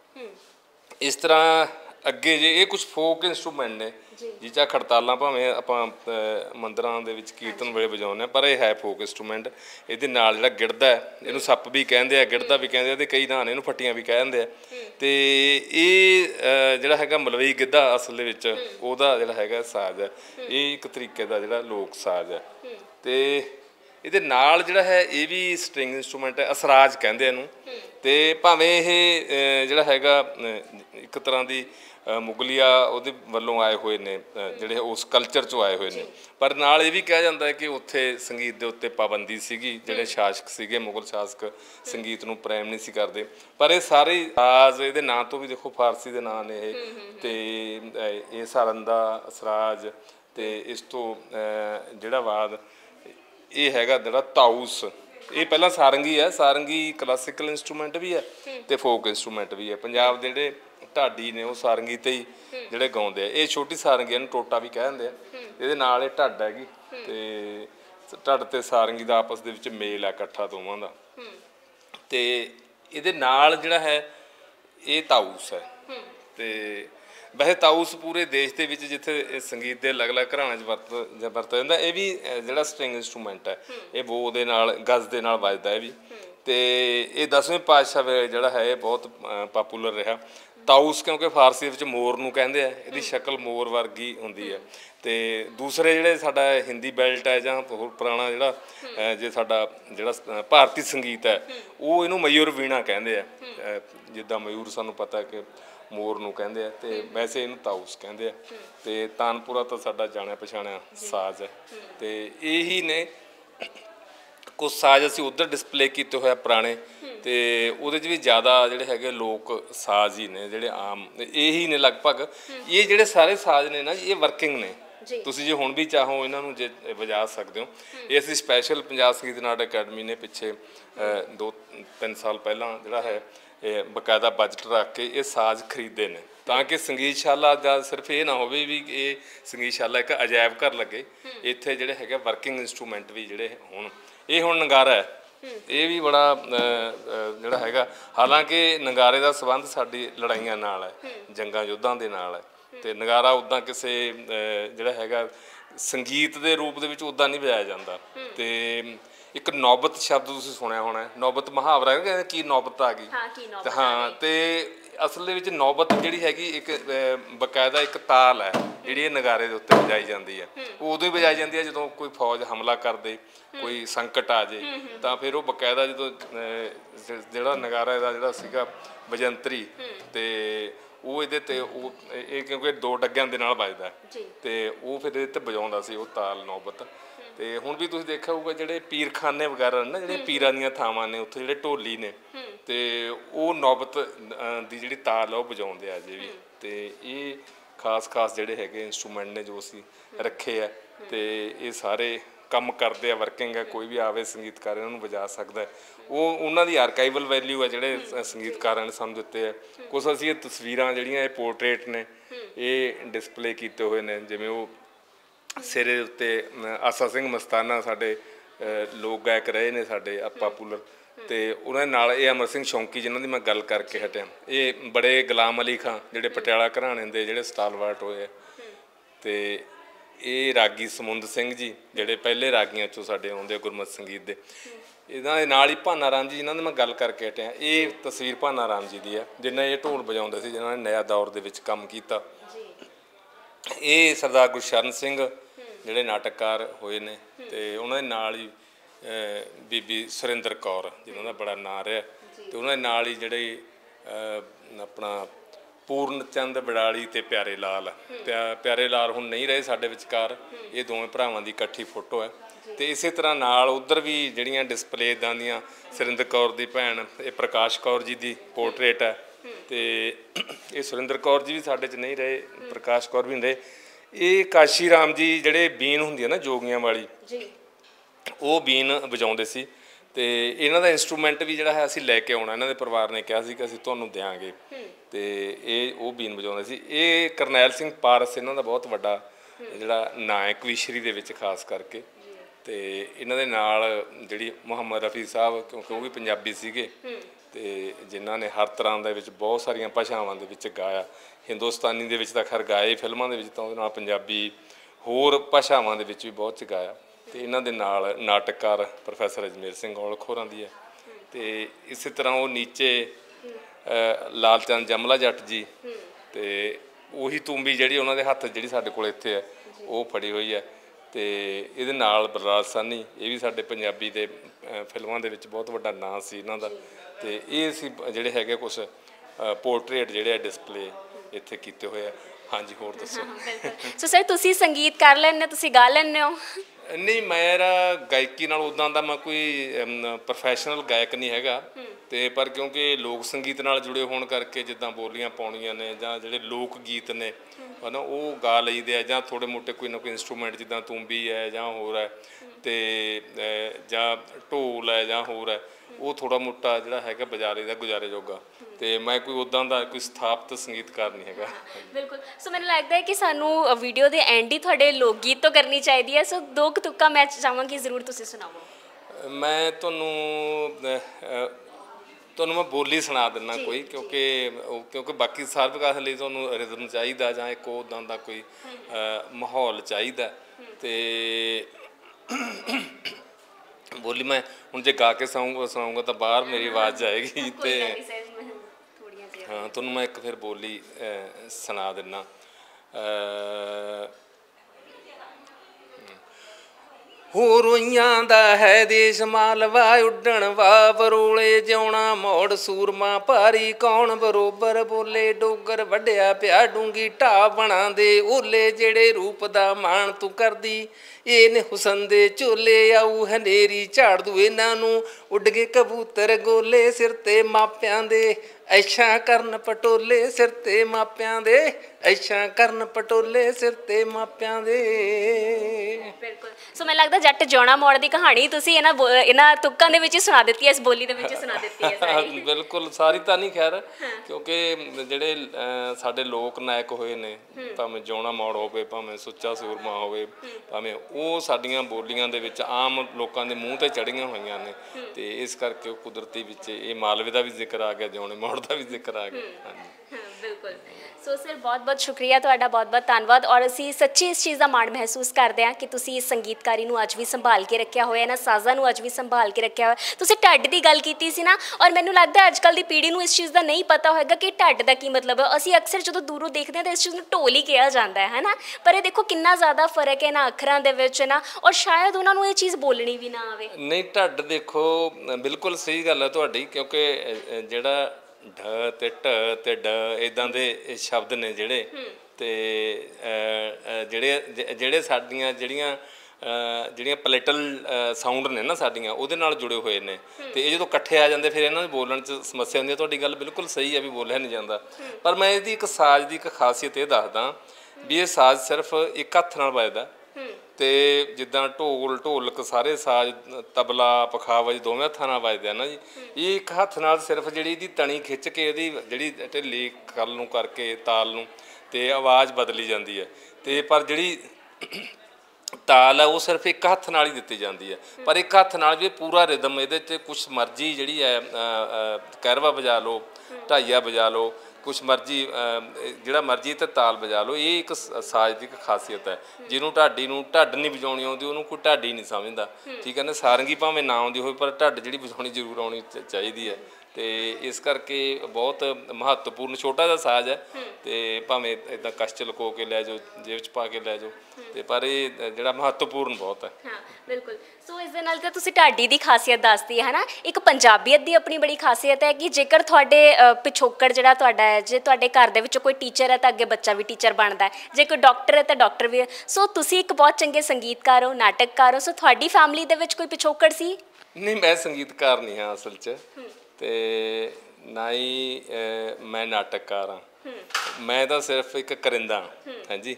ਇਸ ਤਰ੍ਹਾਂ ਅੱਗੇ ਜੇ ਇਹ ਕੁਝ ਫੋਕ ਇੰਸਟਰੂਮੈਂਟ ਨੇ ਜਿਹ 'ਚ ਖੜਤਾਲਾਂ ਭਾਵੇਂ ਆਪਾਂ ਮੰਦਰਾਂ ਦੇ ਵਿੱਚ ਕੀਰਤਨ ਵੇਲੇ ਵਜਾਉਂਦੇ ਹਾਂ ਪਰ ਇਹ ਹੈ ਫੋਕ ਇੰਸਟਰੂਮੈਂਟ। ਇਹਦੇ ਨਾਲ ਜਿਹੜਾ ਗਿੜਦਾ ਇਹਨੂੰ ਸੱਪ ਵੀ ਕਹਿੰਦੇ ਆ ਗਿੜਦਾ ਵੀ ਕਹਿੰਦੇ ਆ ਤੇ ਕਈ ਨਾਂ ਨੇ ਇਹਨੂੰ ਫੱਟੀਆਂ ਵੀ ਕਹਿ ਦਿੰਦੇ ਆ ਤੇ ਇਹ ਜਿਹੜਾ ਹੈਗਾ ਮਲਵਈ ਗਿੱਧਾ ਅਸਲ ਦੇ ਵਿੱਚ ਉਹਦਾ ਜਿਹੜਾ ਹੈਗਾ ਸਾਜ਼ ਹੈ। ਇਹ ਇੱਕ ਤਰੀਕੇ ਦਾ ਜਿਹੜਾ ਲੋਕ ਸਾਜ਼ ਹੈ ਤੇ ਇਹਦੇ ਨਾਲ ਜਿਹੜਾ ਹੈ ਇਹ ਵੀ ਸਟ੍ਰਿੰਗ ਇੰਸਟਰੂਮੈਂਟ ਹੈ ਅਸਰਾਜ ਕਹਿੰਦੇ ਇਹਨੂੰ ਤੇ ਭਾਵੇਂ ਇਹ ਜਿਹੜਾ ਹੈਗਾ ਇੱਕ ਤਰ੍ਹਾਂ ਦੀ ਮੁਗਲੀਆ ਉਹਦੇ ਵੱਲੋਂ ਆਏ ਹੋਏ ਨੇ ਜਿਹੜੇ ਉਸ ਕਲਚਰ 'ਚੋਂ ਆਏ ਹੋਏ ਨੇ ਪਰ ਨਾਲ ਇਹ ਵੀ ਕਿਹਾ ਜਾਂਦਾ ਹੈ ਕਿ ਉੱਥੇ ਸੰਗੀਤ ਦੇ ਉੱਤੇ ਪਾਬੰਦੀ ਸੀਗੀ ਜਿਹੜੇ ਸ਼ਾਸਕ ਸੀਗੇ ਮੁਗਲ ਸ਼ਾਸਕ ਸੰਗੀਤ ਨੂੰ ਪ੍ਰੇਮ ਨਹੀਂ ਸੀ ਕਰਦੇ ਪਰ ਇਹ ਸਾਰੇ ਸਾਜ਼ ਇਹਦੇ ਨਾਂ ਤੋਂ ਵੀ ਦੇਖੋ ਫਾਰਸੀ ਦੇ ਨਾਂ ਨੇ ਇਹ ਤੇ ਇਹ ਸਾਰਨ ਦਾ ਅਸਰਾਜ ਤੇ ਇਸ ਤੋਂ ਜਿਹੜਾ ਬਾਅਦ ਇਹ ਹੈਗਾ ਜਿਹੜਾ ਤਾਊਸ ਇਹ ਪਹਿਲਾਂ ਸਾਰੰਗੀ ਹੈ ਸਾਰੰਗੀ ਕਲਾਸੀਕਲ ਇੰਸਟਰੂਮੈਂਟ ਵੀ ਹੈ ਤੇ ਫੋਕ ਇੰਸਟਰੂਮੈਂਟ ਵੀ ਹੈ। ਪੰਜਾਬ ਦੇ ਜਿਹੜੇ ਢਾਡੀ ਨੇ ਉਹ ਸਾਰੰਗੀ ਤੇ ਹੀ ਜਿਹੜੇ ਗਾਉਂਦੇ ਆ ਇਹ ਛੋਟੀ ਸਾਰੰਗੀ ਇਹਨੂੰ ਟੋਟਾ ਵੀ ਕਹਿ ਦਿੰਦੇ ਆ ਇਹਦੇ ਨਾਲ ਇਹ ਢੱਡ ਹੈਗੀ ਤੇ ਢੱਡ ਤੇ ਸਾਰੰਗੀ ਦਾ ਆਪਸ ਦੇ ਵਿੱਚ ਮੇਲ ਹੈ ਇਕੱਠਾ ਦੋਵਾਂ ਦਾ ਤੇ ਇਹਦੇ ਨਾਲ ਜਿਹੜਾ ਹੈ ਇਹ ਤਾਊਸ ਹੈ ਤੇ ਵੈਸੇ ਤਾਊਸ ਪੂਰੇ ਦੇਸ਼ ਦੇ ਵਿੱਚ ਜਿੱਥੇ ਸੰਗੀਤ ਦੇ ਅਲੱਗ-ਅਲੱਗ ਘਰਾਣਿਆਂ 'ਚ ਵਰਤ ਵਰਤਿਆ ਜਾਂਦਾ ਇਹ ਵੀ ਜਿਹੜਾ ਸਟ੍ਰਿੰਗ ਇੰਸਟਰੂਮੈਂਟ ਹੈ ਇਹ ਬੋ ਦੇ ਨਾਲ ਗਜ਼ ਦੇ ਨਾਲ ਵੱਜਦਾ ਇਹ ਵੀ ਤੇ ਇਹ ਦਸਵੇਂ ਪਾਤਸ਼ਾਹ ਵੇਲੇ ਜਿਹੜਾ ਹੈ ਇਹ ਬਹੁਤ ਪਾਪੂਲਰ ਰਿਹਾ। ਤਾਊਸ ਕਿਉਂਕਿ ਫਾਰਸੀ ਵਿੱਚ ਮੋਰ ਨੂੰ ਕਹਿੰਦੇ ਆ ਇਹਦੀ ਸ਼ਕਲ ਮੋਰ ਵਰਗੀ ਹੁੰਦੀ ਹੈ ਤੇ ਦੂਸਰੇ ਜਿਹੜੇ ਸਾਡਾ ਹਿੰਦੀ ਬੈਲਟ ਹੈ ਜਾਂ ਹੋਰ ਪੁਰਾਣਾ ਜਿਹੜਾ ਜੇ ਸਾਡਾ ਜਿਹੜਾ ਭਾਰਤੀ ਸੰਗੀਤ ਹੈ ਉਹ ਇਹਨੂੰ ਮਯੂਰ ਵੀਣਾ ਕਹਿੰਦੇ ਆ ਜਿੱਦਾਂ ਮਯੂਰ ਸਾਨੂੰ ਪਤਾ ਕਿ ਮੋਰ ਨੂੰ ਕਹਿੰਦੇ ਆ ਤੇ ਵੈਸੇ ਇਹਨੂੰ ਤਾਊਸ ਕਹਿੰਦੇ ਆ ਤੇ ਤਾਨਪੁਰਾ ਤਾਂ ਸਾਡਾ ਜਾਣਿਆ ਪਛਾਣਿਆ ਸਾਜ਼ ਹੈ ਤੇ ਇਹੀ ਨੇ ਕੁਛ ਸਾਜ਼ ਅਸੀਂ ਉੱਧਰ ਡਿਸਪਲੇ ਕੀਤੇ ਹੋਇਆ ਪੁਰਾਣੇ ਤੇ ਉਹਦੇ 'ਚ ਵੀ ਜ਼ਿਆਦਾ ਜਿਹੜੇ ਹੈਗੇ ਲੋਕ ਸਾਜ਼ ਹੀ ਨੇ ਜਿਹੜੇ ਆਮ ਇਹੀ ਨੇ ਲਗਭਗ ਇਹ ਜਿਹੜੇ ਸਾਰੇ ਸਾਜ਼ ਨੇ ਨਾ ਇਹ ਵਰਕਿੰਗ ਨੇ ਤੁਸੀਂ ਜੇ ਹੁਣ ਵੀ ਚਾਹੋ ਇਹਨਾਂ ਨੂੰ ਜੇ ਵਜਾ ਸਕਦੇ ਹੋ। ਇਹ ਅਸੀਂ ਸਪੈਸ਼ਲ ਪੰਜਾਬ ਸੰਗੀਤ ਨਾਟਕ ਅਕੈਡਮੀ ਨੇ ਪਿੱਛੇ ਦੋ ਤਿੰਨ ਸਾਲ ਪਹਿਲਾਂ ਜਿਹੜਾ ਹੈ ਇਹ ਬਕਾਇਦਾ ਬਜਟ ਰੱਖ ਕੇ ਇਹ ਸਾਜ਼ ਖਰੀਦੇ ਨੇ ਤਾਂ ਕਿ ਸੰਗੀਤਸ਼ਾਲਾ ਦਾ ਸਿਰਫ ਇਹ ਨਾ ਹੋਵੇ ਵੀ ਇਹ ਸੰਗੀਤਸ਼ਾਲਾ ਇੱਕ ਅਜਾਇਬ ਘਰ ਲੱਗੇ ਇੱਥੇ ਜਿਹੜੇ ਹੈਗੇ ਵਰਕਿੰਗ ਇੰਸਟਰੂਮੈਂਟ ਵੀ ਜਿਹੜੇ ਹੁਣ ਇਹ ਹੁਣ ਨਗਾਰਾ ਹੈ ਇਹ ਵੀ ਬੜਾ ਜਿਹੜਾ ਹੈਗਾ ਹਾਲਾਂਕਿ ਨਗਾਰੇ ਦਾ ਸੰਬੰਧ ਸਾਡੀ ਲੜਾਈਆਂ ਨਾਲ ਹੈ ਜੰਗਾਂ ਯੁੱਧਾਂ ਦੇ ਨਾਲ ਹੈ ਤੇ ਨਗਾਰਾ ਉੱਦਾਂ ਕਿਸੇ ਜਿਹੜਾ ਹੈਗਾ ਸੰਗੀਤ ਦੇ ਰੂਪ ਦੇ ਵਿੱਚ ਉੱਦਾਂ ਨਹੀਂ ਵਜਾਇਆ ਜਾਂਦਾ ਤੇ ਇੱਕ ਨੌਬਤ ਸ਼ਬਦ ਤੁਸੀਂ ਸੁਣਿਆ ਹੋਣਾ ਨੌਬਤ ਮੁਹਾਵਰਾ ਕਹਿੰਦੇ ਕੀ ਨੌਬਤ ਆ ਗਈ ਹਾਂ ਤੇ ਅਸਲ ਦੇ ਵਿੱਚ ਨੌਬਤ ਜਿਹੜੀ ਹੈਗੀ ਇੱਕ ਬਕਾਇਦਾ ਇੱਕ ਤਾਲ ਹੈ ਜਿਹੜੀ ਇਹ ਨਗਾਰੇ ਦੇ ਉੱਤੇ ਵਜਾਈ ਜਾਂਦੀ ਹੈ ਉਹ ਉਦੋਂ ਹੀ ਵਜਾਈ ਜਾਂਦੀ ਹੈ ਜਦੋਂ ਕੋਈ ਫੌਜ ਹਮਲਾ ਕਰਦੇ ਕੋਈ ਸੰਕਟ ਆ ਜੇ ਤਾਂ ਫਿਰ ਉਹ ਬਕਾਇਦਾ ਜਦੋਂ ਜਿਹੜਾ ਨਗਾਰਾ ਦਾ ਜਿਹੜਾ ਸੀਗਾ ਵਜੰਤਰੀ ਤੇ ਉਹ ਇਹਦੇ ਤੇ ਉਹ ਇਹ ਕਿਉਂਕਿ ਦੋ ਡੱਗਿਆਂ ਦੇ ਨਾਲ ਵੱਜਦਾ ਤੇ ਉਹ ਫਿਰ ਇਹਦੇ ਤੇ ਵਜਾਉਂਦਾ ਸੀ ਉਹ ਤਾਲ ਨੌਬਤ ਤੇ ਹੁਣ ਵੀ ਤੁਸੀਂ ਦੇਖਿਆ ਹੋਊਗਾ ਜਿਹੜੇ ਪੀਰਖਾਨੇ ਵਗੈਰਾ ਨੇ ਜਿਹੜੇ ਪੀਰਾਂ ਦੀਆਂ ਥਾਵਾਂ ਨੇ ਉੱਥੇ ਜਿਹੜੇ ਢੋਲੀ ਨੇ ਤੇ ਉਹ ਨੌਬਤ ਦੀ ਜਿਹੜੀ ਤਾਲ ਆ ਉਹ ਵਜਾਉਂਦੇ ਆ ਅਜੇ ਵੀ ਤੇ ਇਹ ਖਾਸ ਖਾਸ ਜਿਹੜੇ ਹੈਗੇ ਇੰਸਟਰੂਮੈਂਟ ਨੇ ਜੋ ਅਸੀਂ ਰੱਖੇ ਆ ਤੇ ਇਹ ਸਾਰੇ ਕੰਮ ਕਰਦੇ ਆ ਵਰਕਿੰਗ ਹੈ ਕੋਈ ਵੀ ਆਵੇ ਸੰਗੀਤਕਾਰ ਇਹਨਾਂ ਨੂੰ ਵਜਾ ਸਕਦਾ ਉਹ ਉਹਨਾਂ ਦੀ ਆਰਕਾਈਵਲ ਵੈਲਿਊ ਹੈ ਜਿਹੜੇ ਸੰਗੀਤਕਾਰਾਂ ਨੇ ਸਾਨੂੰ ਦਿੱਤੇ ਆ ਕੁਛ ਅਸੀਂ ਇਹ ਤਸਵੀਰਾਂ ਜਿਹੜੀਆਂ ਇਹ ਪੋਰਟਰੇਟ ਨੇ ਇਹ ਡਿਸਪਲੇ ਕੀਤੇ ਹੋਏ ਨੇ ਜਿਵੇਂ ਉਹ ਸਿਰੇ ਉੱਤੇ ਆਸਾ ਸਿੰਘ ਮਸਤਾਨਾ ਸਾਡੇ ਲੋਕ ਗਾਇਕ ਰਹੇ ਨੇ ਸਾਡੇ ਪਾਪੂਲਰ, ਤੇ ਉਹਨਾਂ ਦੇ ਨਾਲ ਇਹ ਅਮਰ ਸਿੰਘ ਸ਼ੌਂਕੀ ਜਿਨ੍ਹਾਂ ਦੀ ਮੈਂ ਗੱਲ ਕਰਕੇ ਹਟਿਆ, ਇਹ ਬੜੇ ਗੁਲਾਮ ਅਲੀ ਖਾਂ ਜਿਹੜੇ ਪਟਿਆਲਾ ਘਰਾਣੇ ਦੇ ਜਿਹੜੇ ਸਟਾਲਵਾਰਟ ਹੋਏ ਆ, ਤੇ ਇਹ ਰਾਗੀ ਸਮੁੰਦ ਸਿੰਘ ਜੀ ਜਿਹੜੇ ਪਹਿਲੇ ਰਾਗੀਆਂ 'ਚੋਂ ਸਾਡੇ ਆਉਂਦੇ ਗੁਰਮਤਿ ਸੰਗੀਤ ਦੇ। ਇਹਨਾਂ ਦੇ ਨਾਲ ਹੀ ਭਾਨਾ ਰਾਮ ਜੀ ਜਿਨ੍ਹਾਂ ਦੀ ਮੈਂ ਗੱਲ ਕਰਕੇ ਹਟਿਆ, ਇਹ ਤਸਵੀਰ ਭਾਨਾ ਰਾਮ ਜੀ ਦੀ ਆ ਜਿਨ੍ਹਾਂ ਇਹ ਢੋਲ ਵਜਾਉਂਦੇ ਸੀ, ਜਿਨ੍ਹਾਂ ਨੇ ਨਇਆ ਦੌਰ ਦੇ ਵਿੱਚ ਕੰਮ ਕੀਤਾ। ਇਹ ਸਰਦਾਰ ਗੁਰਸ਼ਰਨ ਸਿੰਘ ਜਿਹੜੇ ਨਾਟਕਕਾਰ ਹੋਏ ਨੇ, ਤੇ ਉਹਨਾਂ ਦੇ ਨਾਲ ਹੀ ਬੀਬੀ ਸੁਰਿੰਦਰ ਕੌਰ ਜਿਨ੍ਹਾਂ ਦਾ ਬੜਾ ਨਾਂ ਰਿਹਾ, ਤੇ ਉਹਨਾਂ ਦੇ ਨਾਲ ਹੀ ਜਿਹੜੇ ਆਪਣਾ ਪੂਰਨ ਚੰਦ ਬੜਾਲੀ ਤੇ ਪਿਆਰੇ ਲਾਲ, ਪਿਆ ਪਿਆਰੇ ਲਾਲ ਹੁਣ ਨਹੀਂ ਰਹੇ ਸਾਡੇ ਵਿਚਕਾਰ, ਇਹ ਦੋਵੇਂ ਭਰਾਵਾਂ ਦੀ ਇਕੱਠੀ ਫੋਟੋ ਹੈ। ਤੇ ਇਸੇ ਤਰ੍ਹਾਂ ਨਾਲ ਉੱਧਰ ਵੀ ਜਿਹੜੀਆਂ ਡਿਸਪਲੇ ਇੱਦਾਂ ਦੀਆਂ, ਸੁਰਿੰਦਰ ਕੌਰ ਦੀ ਭੈਣ, ਇਹ ਪ੍ਰਕਾਸ਼ ਕੌਰ ਜੀ ਦੀ ਪੋਰਟਰੇਟ ਹੈ, ਤੇ ਇਹ ਸੁਰਿੰਦਰ ਕੌਰ ਜੀ ਵੀ ਸਾਡੇ 'ਚ ਨਹੀਂ ਰਹੇ, ਪ੍ਰਕਾਸ਼ ਕੌਰ ਵੀ ਨਹੀਂ ਰਹੇ। ਇਹ ਕਾਸ਼ੀ ਰਾਮ ਜੀ ਜਿਹੜੇ ਬੀਨ ਹੁੰਦੀ ਹੈ ਨਾ ਜੋਗੀਆਂ ਵਾਲੀ, ਉਹ ਬੀਨ ਵਜਾਉਂਦੇ ਸੀ, ਤੇ ਇਹਨਾਂ ਦਾ ਇੰਸਟਰੂਮੈਂਟ ਵੀ ਜਿਹੜਾ ਹੈ ਅਸੀਂ ਲੈ ਕੇ ਆਉਣਾ, ਇਹਨਾਂ ਦੇ ਪਰਿਵਾਰ ਨੇ ਕਿਹਾ ਸੀ ਕਿ ਅਸੀਂ ਤੁਹਾਨੂੰ ਦਿਆਂਗੇ, ਤੇ ਇਹ ਉਹ ਬੀਨ ਵਜਾਉਂਦੇ ਸੀ। ਇਹ ਕਰਨੈਲ ਸਿੰਘ ਪਾਰਸ ਇਹਨਾਂ ਦਾ ਬਹੁਤ ਵੱਡਾ ਜਿਹੜਾ ਨਾਂ ਹੈ ਕਵੀਸ਼ਰੀ ਦੇ ਵਿੱਚ ਖਾਸ ਕਰਕੇ, ਤੇ ਇਹਨਾਂ ਦੇ ਨਾਲ ਜਿਹੜੀ ਮੁਹੰਮਦ ਰਫੀ ਸਾਹਿਬ, ਕਿਉਂਕਿ ਉਹ ਵੀ ਪੰਜਾਬੀ ਸੀਗੇ, ਤੇ ਜਿਨ੍ਹਾਂ ਨੇ ਹਰ ਤਰ੍ਹਾਂ ਦੇ ਵਿੱਚ ਬਹੁਤ ਸਾਰੀਆਂ ਭਾਸ਼ਾਵਾਂ ਦੇ ਵਿੱਚ ਗਾਇਆ, ਹਿੰਦੁਸਤਾਨੀ ਦੇ ਵਿੱਚ ਤਾਂ ਖੈਰ ਗਾਏ, ਫਿਲਮਾਂ ਦੇ ਵਿੱਚ ਤਾਂ ਉਹਦੇ ਨਾਲ ਪੰਜਾਬੀ ਹੋਰ ਭਾਸ਼ਾਵਾਂ ਦੇ ਵਿੱਚ ਵੀ ਬਹੁਤ ਚ ਗਾਇਆ। ਤੇ ਇਹਨਾਂ ਦੇ ਨਾਲ ਨਾਟਕਕਾਰ ਪ੍ਰੋਫੈਸਰ ਅਜਮੇਰ ਸਿੰਘ ਔਲਖ ਹੋਰਾਂ ਦੀ ਹੈ, ਤੇ ਇਸੇ ਤਰ੍ਹਾਂ ਉਹ ਨੀਚੇ ਲਾਲ ਚੰਦ ਜਮਲਾ ਜੱਟ ਜੀ, ਤੇ ਉਹੀ ਤੂੰਬੀ ਜਿਹੜੀ ਉਹਨਾਂ ਦੇ ਹੱਥ ਜਿਹੜੀ ਸਾਡੇ ਕੋਲ ਇੱਥੇ ਹੈ ਉਹ ਫੜੀ ਹੋਈ ਹੈ, ਤੇ ਇਹਦੇ ਨਾਲ ਬਲਰਾਜ ਸਾਹਨੀ, ਇਹ ਵੀ ਸਾਡੇ ਪੰਜਾਬੀ ਦੇ ਫਿਲਮਾਂ ਦੇ ਵਿੱਚ ਬਹੁਤ ਵੱਡਾ ਨਾਂ ਸੀ ਇਹਨਾਂ ਦਾ, ਤੇ ਇਹ ਅਸੀਂ ਜਿਹੜੇ ਹੈਗੇ ਕੁਛ ਪੋਰਟਰੇਟ ਜਿਹੜੇ ਆ ਡਿਸਪਲੇ ਇੱਥੇ ਕੀਤੇ ਹੋਏ ਆ। ਹਾਂਜੀ, ਹੋਰ ਦੱਸੋ। ਸੋ ਸਰ ਤੁਸੀਂ ਸੰਗੀਤ ਕਰ ਲੈਂਦੇ, ਤੁਸੀਂ ਗਾ ਲੈਂਦੇ ਹੋ? ਨਹੀਂ, ਮੇਰਾ ਗਾਇਕੀ ਨਾਲ ਉੱਦਾਂ ਦਾ ਮੈਂ ਕੋਈ ਪ੍ਰੋਫੈਸ਼ਨਲ ਗਾਇਕ ਨਹੀਂ ਹੈਗਾ, ਤੇ ਪਰ ਕਿਉਂਕਿ ਲੋਕ ਸੰਗੀਤ ਨਾਲ ਜੁੜੇ ਹੋਣ ਕਰਕੇ ਜਿੱਦਾਂ ਬੋਲੀਆਂ ਪਾਉਣੀਆਂ ਨੇ ਜਾਂ ਜਿਹੜੇ ਲੋਕ ਗੀਤ ਨੇ ਹੈ ਨਾ, ਉਹ ਗਾ ਲਈਦੇ ਆ, ਜਾਂ ਥੋੜ੍ਹੇ ਮੋਟੇ ਕੋਈ ਨਾ ਕੋਈ ਇੰਸਟਰੂਮੈਂਟ ਜਿੱਦਾਂ ਤੂੰਬੀ ਹੈ ਜਾਂ ਹੋਰ ਹੈ, ਤੇ ਜਾਂ ਢੋਲ ਹੈ ਜਾਂ ਹੋਰ ਹੈ, ਉਹ ਥੋੜ੍ਹਾ ਮੋਟਾ ਜਿਹੜਾ ਹੈਗਾ ਬਜ਼ਾਰੇ ਦਾ ਗੁਜ਼ਾਰੇ ਜੋਗਾ, ਤੇ ਮੈਂ ਕੋਈ ਉੱਦਾਂ ਦਾ ਕੋਈ ਸਥਾਪਿਤ ਸੰਗੀਤਕਾਰ ਨਹੀਂ ਹੈਗਾ। ਬਿਲਕੁਲ। ਸੋ ਮੈਨੂੰ ਲੱਗਦਾ ਹੈ ਕਿ ਸਾਨੂੰ ਵੀਡੀਓ ਦੇ ਐਂਡ ਹੀ ਤੁਹਾਡੇ ਲੋਕ ਗੀਤ ਤੋਂ ਕਰਨੀ ਚਾਹੀਦੀ ਹੈ, ਸੋ ਦੋ ਕੁ ਤੁੱਕਾ ਮੈਂ ਚਾਹਾਂਗੀ ਜ਼ਰੂਰ ਤੁਸੀਂ ਸੁਣਾਵੋ। ਮੈਂ ਤੁਹਾਨੂੰ ਤੁਹਾਨੂੰ ਮੈਂ ਬੋਲੀ ਸੁਣਾ ਦਿੰਦਾ ਕੋਈ, ਕਿਉਂਕਿ ਕਿਉਂਕਿ ਬਾਕੀ ਸਾਰ ਵਿਕਾਸ ਲਈ ਤੁਹਾਨੂੰ ਰਿਦਮ ਚਾਹੀਦਾ ਜਾਂ ਇੱਕ ਉੱਦਾਂ ਦਾ ਕੋਈ ਮਾਹੌਲ ਚਾਹੀਦਾ, ਤੇ ਬੋਲੀ ਮੈਂ ਹੁਣ ਜੇ ਗਾ ਕੇ ਸੁਣਾਊਂਗਾ ਸੁਣਾਊਂਗਾ ਤਾਂ ਬਾਹਰ ਮੇਰੀ ਆਵਾਜ਼ ਜਾਏਗੀ, ਤੇ ਹਾਂ ਤੁਹਾਨੂੰ ਮੈਂ ਇੱਕ ਫਿਰ ਬੋਲੀ ਸੁਣਾ ਦਿੰਦਾ। ਹੋ ਰੋਈਆਂ ਦਾ ਹੈ ਦੇਸ਼ ਮਾਲਵਾ, ਉੱਡਣ ਵਾ ਬਰੋਲੇ ਜਿਉਣਾ ਮੋੜ ਸੂਰਮਾ ਭਾਰੀ, ਕੌਣ ਬਰੋਬਰ ਬੋਲੇ ਡੋਗਰ ਵੱਢਿਆ ਪਿਆ ਡੂੰਗੀ ਢਾਹ ਬਣਾ ਦੇ ਓਲੇ, ਜਿਹੜੇ ਰੂਪ ਦਾ ਮਾਣ ਤੂੰ ਕਰਦੀ ਇਹ ਨੇ ਹੁਸਨ ਦੇ ਝੋਲੇ, ਆਊ ਹਨੇਰੀ ਝਾੜ ਦੂ ਇਹਨਾਂ ਨੂੰ, ਉੱਡ ਗਏ ਕਬੂਤਰ ਗੋਲੇ ਸਿਰ ਤੇ ਮਾਪਿਆਂ ਦੇ, ਐਸ਼ਾਂ ਕਰਨ ਪਟੋਲੇ ਸਿਰ ਤੇ ਮਾਪਿਆਂ ਦੇ, ਐਸ਼ਾਂ ਕਰਨ ਪਟੋਲੇ ਸਿਰ ਤੇ ਮਾਪਿਆਂ ਦੇ। ਬਿਲਕੁਲ। ਸੋ ਮੈਨੂੰ ਲੱਗਦਾ ਜੱਟ ਜਿਉਣਾ ਮੋੜ ਦੀ ਕਹਾਣੀ ਤੁਸੀਂ ਇਹਨਾਂ ਇਹਨਾਂ ਤੁੱਕਾਂ ਦੇ ਵਿੱਚ ਹੀ ਸੁਣਾ ਦਿੱਤੀ ਹੈ, ਇਸ ਬੋਲੀ ਦੇ ਵਿੱਚ ਸੁਣਾ ਦਿੱਤੀ ਹੈ ਸਾਰੀ। ਬਿਲਕੁਲ, ਸਾਰੀ ਤਾਂ ਨਹੀਂ ਖੈਰ, ਕਿਉਂਕਿ ਜਿਹੜੇ ਸਾਡੇ ਲੋਕ ਨਾਇਕ ਹੋਏ ਨੇ, ਭਾਵੇਂ ਜਿਉਣਾ ਮੋੜ ਹੋਵੇ, ਭਾਵੇਂ ਸੁੱਚਾ ਸੂਰਮਾ ਹੋਵੇ, ਭਾਵੇਂ ਉਹ ਸਾਡੀਆਂ ਬੋਲੀਆਂ ਦੇ ਵਿੱਚ ਆਮ ਲੋਕਾਂ ਦੇ ਮੂੰਹ 'ਤੇ ਚੜ੍ਹੀਆਂ ਹੋਈਆਂ ਨੇ, ਤੇ ਇਸ ਕਰਕੇ ਉਹ ਕੁਦਰਤੀ ਵਿੱਚ ਇਹ ਮਾਲਵੇ ਦਾ ਵੀ ਜ਼ਿਕਰ ਆ ਗਿਆ, ਜਿਉਣੇ ਮੋੜ ਦਾ ਵੀ ਜ਼ਿਕਰ ਆ ਗਿਆ। ਹਾਂਜੀ, ਬਿਲਕੁਲ। ਸੋ ਸਰ ਬਹੁਤ ਬਹੁਤ ਸ਼ੁਕਰੀਆ ਤੁਹਾਡਾ, ਬਹੁਤ ਬਹੁਤ ਧੰਨਵਾਦ, ਔਰ ਅਸੀਂ ਸੱਚੀ ਇਸ ਚੀਜ਼ ਦਾ ਮਾਣ ਮਹਿਸੂਸ ਕਰਦੇ ਹਾਂ ਕਿ ਤੁਸੀਂ ਇਸ ਸੰਗੀਤਕਾਰੀ ਨੂੰ ਅੱਜ ਵੀ ਸੰਭਾਲ ਕੇ ਰੱਖਿਆ ਹੋਇਆ, ਇਹਨਾਂ ਸਾਜ਼ਾਂ ਨੂੰ ਅੱਜ ਵੀ ਸੰਭਾਲ ਕੇ ਰੱਖਿਆ ਹੋਇਆ। ਤੁਸੀਂ ਢੱਡ ਦੀ ਗੱਲ ਕੀਤੀ ਸੀ ਨਾ, ਔਰ ਮੈਨੂੰ ਲੱਗਦਾ ਅੱਜ ਕੱਲ੍ਹ ਦੀ ਪੀੜ੍ਹੀ ਨੂੰ ਇਸ ਚੀਜ਼ ਦਾ ਨਹੀਂ ਪਤਾ ਹੋਏਗਾ ਕਿ ਢੱਡ ਦਾ ਕੀ ਮਤਲਬ ਹੈ। ਅਸੀਂ ਅਕਸਰ ਜਦੋਂ ਦੂਰੋਂ ਦੇਖਦੇ ਹਾਂ ਤਾਂ ਇਸ ਚੀਜ਼ ਨੂੰ ਢੋਲ ਹੀ ਕਿਹਾ ਜਾਂਦਾ ਹੈ ਨਾ, ਪਰ ਇਹ ਦੇਖੋ ਕਿੰਨਾ ਜ਼ਿਆਦਾ ਫਰਕ ਹੈ ਇਹਨਾਂ ਅੱਖਰਾਂ ਦੇ ਵਿੱਚ ਨਾ, ਔਰ ਸ਼ਾਇਦ ਉਹਨਾਂ ਨੂੰ ਇਹ ਚੀਜ਼ ਬੋਲਣੀ ਵੀ ਨਾ ਆਵੇ। ਨਹੀਂ, ਢੱਡ ਦੇਖੋ ਬਿਲਕੁਲ ਸਹੀ ਗੱਲ ਹੈ ਤੁਹਾਡੀ, ਕਿਉਂਕਿ ਜਿਹੜਾ ਢ ਤੇ ਢ ਤੇ ਡ ਇੱਦਾਂ ਦੇ ਸ਼ਬਦ ਨੇ ਜਿਹੜੇ, ਤੇ ਜਿਹੜੇ ਜਿਹੜੇ ਸਾਡੀਆਂ ਜਿਹੜੀਆਂ ਜਿਹੜੀਆਂ ਪੋਲੀਟਲ ਸਾਊਂਡ ਨੇ ਨਾ ਸਾਡੀਆਂ, ਉਹਦੇ ਨਾਲ ਜੁੜੇ ਹੋਏ ਨੇ, ਤੇ ਇਹ ਜਦੋਂ ਇਕੱਠੇ ਆ ਜਾਂਦੇ ਫਿਰ ਇਹਨਾਂ ਨੂੰ ਬੋਲਣ 'ਚ ਸਮੱਸਿਆ ਹੁੰਦੀ ਹੈ। ਤੁਹਾਡੀ ਗੱਲ ਬਿਲਕੁਲ ਸਹੀ ਹੈ ਵੀ ਬੋਲਿਆ ਨਹੀਂ ਜਾਂਦਾ, ਪਰ ਮੈਂ ਇਹਦੀ ਇੱਕ ਸਾਜ਼ ਦੀ ਇੱਕ ਖਾਸੀਅਤ ਇਹ ਦੱਸਦਾ ਵੀ ਇਹ ਸਾਜ਼ ਸਿਰਫ ਇੱਕ ਹੱਥ ਨਾਲ ਵੱਜਦਾ, ਤੇ ਜਿੱਦਾਂ ਢੋਲ ਢੋਲਕ ਸਾਰੇ ਸਾਜ਼, ਤਬਲਾ ਪਖਾਵਜ ਦੋਵੇਂ ਹੱਥਾਂ ਨਾਲ ਵੱਜਦੇ ਆ ਨਾ ਜੀ, ਇਹ ਇੱਕ ਹੱਥ ਨਾਲ ਸਿਰਫ ਜਿਹੜੀ ਇਹਦੀ ਤਣੀ ਖਿੱਚ ਕੇ ਇਹਦੀ ਜਿਹੜੀ ਢਿੱਲੀ ਕਲ ਨੂੰ ਕਰਕੇ ਤਾਲ ਨੂੰ, ਤੇ ਆਵਾਜ਼ ਬਦਲੀ ਜਾਂਦੀ ਹੈ। ਤੇ ਪਰ ਜਿਹੜੀ ਤਾਲ ਹੈ ਉਹ ਸਿਰਫ ਇੱਕ ਹੱਥ ਨਾਲ ਹੀ ਦਿੱਤੀ ਜਾਂਦੀ ਹੈ, ਪਰ ਇੱਕ ਹੱਥ ਨਾਲ ਵੀ ਪੂਰਾ ਰਿਦਮ ਇਹਦੇ 'ਚ ਕੁਛ ਮਰਜ਼ੀ ਜਿਹੜੀ ਹੈ ਕੈਰਵਾ ਵਜਾ ਲਓ, ਢਾਈਆ ਵਜਾ ਲਓ, ਕੁਛ ਮਰਜ਼ੀ ਜਿਹੜਾ ਮਰਜ਼ੀ ਤੇ ਤਾਲ ਵਜਾ ਲਓ। ਇਹ ਇੱਕ ਸਾਜ਼ ਦੀ ਇੱਕ ਖਾਸੀਅਤ ਹੈ। ਜਿਹਨੂੰ ਢਾਡੀ ਨੂੰ ਢੱਡ ਨਹੀਂ ਵਜਾਉਣੀ ਆਉਂਦੀ ਉਹਨੂੰ ਕੋਈ ਢਾਡੀ ਨਹੀਂ ਸਮਝਦਾ, ਠੀਕ ਹੈ ਨਾ। ਸਾਰੰਗੀ ਭਾਵੇਂ ਨਾ ਆਉਂਦੀ ਹੋਵੇ ਪਰ ਢੱਡ ਜਿਹੜੀ ਵਜਾਉਣੀ ਜ਼ਰੂਰ ਆਉਣੀ ਚਾਹੀਦੀ ਹੈ। ਤੇ ਇਸ ਕਰਕੇ ਬਹੁਤ ਮਹੱਤਵਪੂਰਨ ਛੋਟਾ ਜਿਹਾ ਸਾਜ਼ ਹੈ, ਤੇ ਭਾਵੇਂ ਇੱਦਾਂ ਕਸ਼ 'ਚ ਲੁਕੋ ਕੇ ਲੈ ਜਾਓ, ਜੇਬ 'ਚ ਪਾ ਕੇ ਲੈ ਜਾਓ, ਤੇ ਪਰ ਇਹ ਜਿਹੜਾ ਮਹੱਤਵਪੂਰਨ ਬਹੁਤ ਹੈ। ਹਾਂ ਬਿਲਕੁਲ। ਸੋ ਇਸ ਦੇ ਨਾਲ ਤਾਂ ਤੁਸੀਂ ਢਾਡੀ ਦੀ ਖਾਸੀਅਤ ਦੱਸਦੀ ਹੈ ਨਾ। ਇੱਕ ਪੰਜਾਬੀਅਤ ਦੀ ਆਪਣੀ ਬੜੀ ਖਾਸੀਅਤ ਹੈ ਕਿ ਜੇਕਰ ਤੁਹਾਡੇ ਪਿਛੋਕੜ ਜਿਹੜਾ ਤੁਹਾਡਾ ਹੈ, ਜੇ ਤੁਹਾਡੇ ਘਰ ਦੇ ਵਿੱਚ ਕੋਈ ਟੀਚਰ ਹੈ ਤਾਂ ਅੱਗੇ ਬੱਚਾ ਵੀ ਟੀਚਰ ਬਣਦਾ ਹੈ, ਜੇ ਕੋਈ ਡਾਕਟਰ ਹੈ ਤਾਂ ਡਾਕਟਰ ਵੀ ਹੈ। ਸੋ ਤੁਸੀਂ ਇੱਕ ਬਹੁਤ ਚੰਗੇ ਸੰਗੀਤਕਾਰ ਹੋ, ਨਾਟਕਕਾਰ ਹੋ। ਸੋ ਤੁਹਾਡੀ ਫੈਮਿਲੀ ਦੇ ਵਿੱਚ ਕੋਈ ਪਿਛੋਕੜ ਸੀ? ਨਹੀਂ, ਮੈਂ ਸੰਗੀਤਕਾਰ ਨਹੀਂ ਹਾਂ ਅਸਲ 'ਚ, ਤੇ ਨਾ ਹੀ ਮੈਂ ਨਾਟਕਕਾਰ ਹਾਂ। ਮੈਂ ਤਾਂ ਸਿਰਫ ਇੱਕ ਕਰਿੰਦਾ ਹਾਂ। ਹਾਂਜੀ,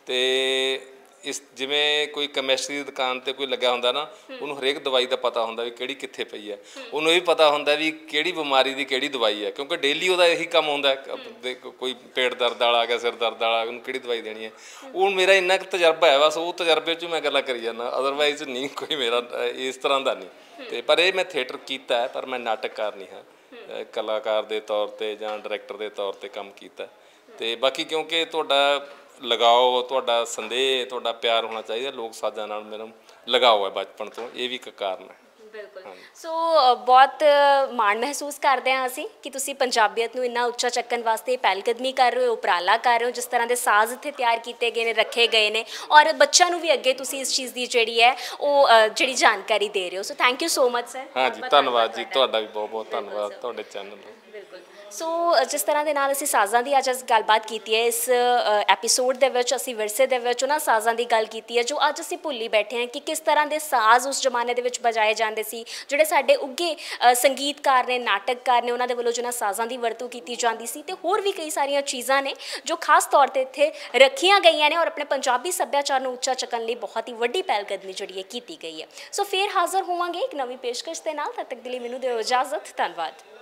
ਤੇ ਇਸ ਜਿਵੇਂ ਕੋਈ ਕੈਮਿਸਟਰੀ ਦੀ ਦੁਕਾਨ 'ਤੇ ਕੋਈ ਲੱਗਿਆ ਹੁੰਦਾ ਨਾ, ਉਹਨੂੰ ਹਰੇਕ ਦਵਾਈ ਦਾ ਪਤਾ ਹੁੰਦਾ ਵੀ ਕਿਹੜੀ ਕਿੱਥੇ ਪਈ ਹੈ। ਉਹਨੂੰ ਇਹ ਵੀ ਪਤਾ ਹੁੰਦਾ ਵੀ ਕਿਹੜੀ ਬਿਮਾਰੀ ਦੀ ਕਿਹੜੀ ਦਵਾਈ ਹੈ, ਕਿਉਂਕਿ ਡੇਲੀ ਉਹਦਾ ਇਹੀ ਕੰਮ ਹੁੰਦਾ। ਕੋਈ ਪੇਟ ਦਰਦ ਵਾਲਾ ਆ ਗਿਆ, ਸਿਰ ਦਰਦ ਵਾਲਾ, ਉਹਨੂੰ ਕਿਹੜੀ ਦਵਾਈ ਦੇਣੀ ਹੈ। ਉਹ ਮੇਰਾ ਇੰਨਾ ਕੁ ਤਜਰਬਾ ਹੈ, ਬਸ ਉਹ ਤਜਰਬੇ 'ਚ ਮੈਂ ਗੱਲਾਂ ਕਰੀ ਜਾਂਦਾ, ਅਦਰਵਾਈਜ਼ ਨਹੀਂ ਕੋਈ ਮੇਰਾ ਇਸ ਤਰ੍ਹਾਂ ਦਾ ਨਹੀਂ। ਤੇ ਪਰ ਇਹ ਮੈਂ ਥੀਏਟਰ ਕੀਤਾ ਹੈ, ਪਰ ਮੈਂ ਨਾਟਕਕਾਰ ਨਹੀਂ ਹਾਂ। ਕਲਾਕਾਰ ਦੇ ਤੌਰ 'ਤੇ ਜਾਂ ਡਾਇਰੈਕਟਰ ਦੇ ਤੌਰ 'ਤੇ ਕੰਮ ਕੀਤਾ। ਤੇ ਬਾਕੀ ਕਿਉਂਕਿ ਤੁਹਾਡਾ ਲਗਾਓ, ਤੁਹਾਡਾ ਸੰਦੇਹ, ਤੁਹਾਡਾ ਪਿਆਰ ਹੋਣਾ ਚਾਹੀਦਾ ਲੋਕ ਸਾਜ਼ਾਂ ਨਾਲ। ਮੇਰਾ ਲਗਾਓ ਹੈ ਬਚਪਨ ਤੋਂ, ਇਹ ਵੀ ਇੱਕ ਕਾਰਨ ਹੈ। ਬਿਲਕੁਲ। ਸੋ ਬਹੁਤ ਮਾਣ ਮਹਿਸੂਸ ਕਰਦੇ ਹਾਂ ਅਸੀਂ ਕਿ ਤੁਸੀਂ ਪੰਜਾਬੀਅਤ ਨੂੰ ਇੰਨਾ ਉੱਚਾ ਚੱਕਣ ਵਾਸਤੇ ਪਹਿਲਕਦਮੀ ਕਰ ਰਹੇ ਹੋ, ਉਪਰਾਲਾ ਕਰ ਰਹੇ ਹੋ। ਜਿਸ ਤਰ੍ਹਾਂ ਦੇ ਸਾਜ਼ ਇੱਥੇ ਤਿਆਰ ਕੀਤੇ ਗਏ ਨੇ, ਰੱਖੇ ਗਏ ਨੇ, ਔਰ ਬੱਚਿਆਂ ਨੂੰ ਵੀ ਅੱਗੇ ਤੁਸੀਂ ਇਸ ਚੀਜ਼ ਦੀ ਜਿਹੜੀ ਹੈ ਉਹ ਜਿਹੜੀ ਜਾਣਕਾਰੀ ਦੇ ਰਹੇ ਹੋ। So thank you so much sir. ਹਾਂਜੀ, ਧੰਨਵਾਦ ਜੀ ਤੁਹਾਡਾ ਵੀ, ਬਹੁਤ ਬਹੁਤ ਧੰਨਵਾਦ ਤੁਹਾਡੇ ਚੈਨਲ ਦਾ। ਬਿਲਕੁਲ। ਸੋ ਜਿਸ ਤਰ੍ਹਾਂ ਦੇ ਨਾਲ ਅਸੀਂ ਸਾਜ਼ਾਂ ਦੀ ਅੱਜ ਗੱਲਬਾਤ ਕੀਤੀ ਹੈ, ਇਸ ਐਪੀਸੋਡ ਦੇ ਵਿੱਚ ਅਸੀਂ ਵਿਰਸੇ ਦੇ ਵਿੱਚ ਉਹਨਾਂ ਸਾਜ਼ਾਂ ਦੀ ਗੱਲ ਕੀਤੀ ਹੈ ਜੋ ਅੱਜ ਅਸੀਂ ਭੁੱਲੀ ਬੈਠੇ ਹਾਂ ਕਿ ਕਿਸ ਤਰ੍ਹਾਂ ਦੇ ਸਾਜ਼ ਉਸ ਜ਼ਮਾਨੇ ਦੇ ਵਿੱਚ ਬਜਾਏ ਜਾਂਦੇ ਸੀ। ਜਿਹੜੇ ਸਾਡੇ ਉੱਘੇ ਸੰਗੀਤਕਾਰ ਨੇ, ਨਾਟਕਕਾਰ ਨੇ, ਉਹਨਾਂ ਦੇ ਵੱਲੋਂ ਜਿਹਨਾਂ ਸਾਜ਼ਾਂ ਦੀ ਵਰਤੋਂ ਕੀਤੀ ਜਾਂਦੀ ਸੀ, ਅਤੇ ਹੋਰ ਵੀ ਕਈ ਸਾਰੀਆਂ ਚੀਜ਼ਾਂ ਨੇ ਜੋ ਖਾਸ ਤੌਰ 'ਤੇ ਇੱਥੇ ਰੱਖੀਆਂ ਗਈਆਂ ਨੇ ਔਰ ਆਪਣੇ ਪੰਜਾਬੀ ਸੱਭਿਆਚਾਰ ਨੂੰ ਉੱਚਾ ਚੱਕਣ ਲਈ ਬਹੁਤ ਹੀ ਵੱਡੀ ਪਹਿਲਕਦਮੀ ਜਿਹੜੀ ਹੈ ਕੀਤੀ ਗਈ ਹੈ। ਸੋ ਫਿਰ ਹਾਜ਼ਰ ਹੋਵਾਂਗੇ ਇੱਕ ਨਵੀਂ ਪੇਸ਼ਕਸ਼ ਦੇ ਨਾਲ। ਤਦ ਤੱਕ ਦੇ ਲਈ ਮੈਨੂੰ ਦਿਓ ਇਜਾਜ਼ਤ। ਧੰਨਵਾਦ।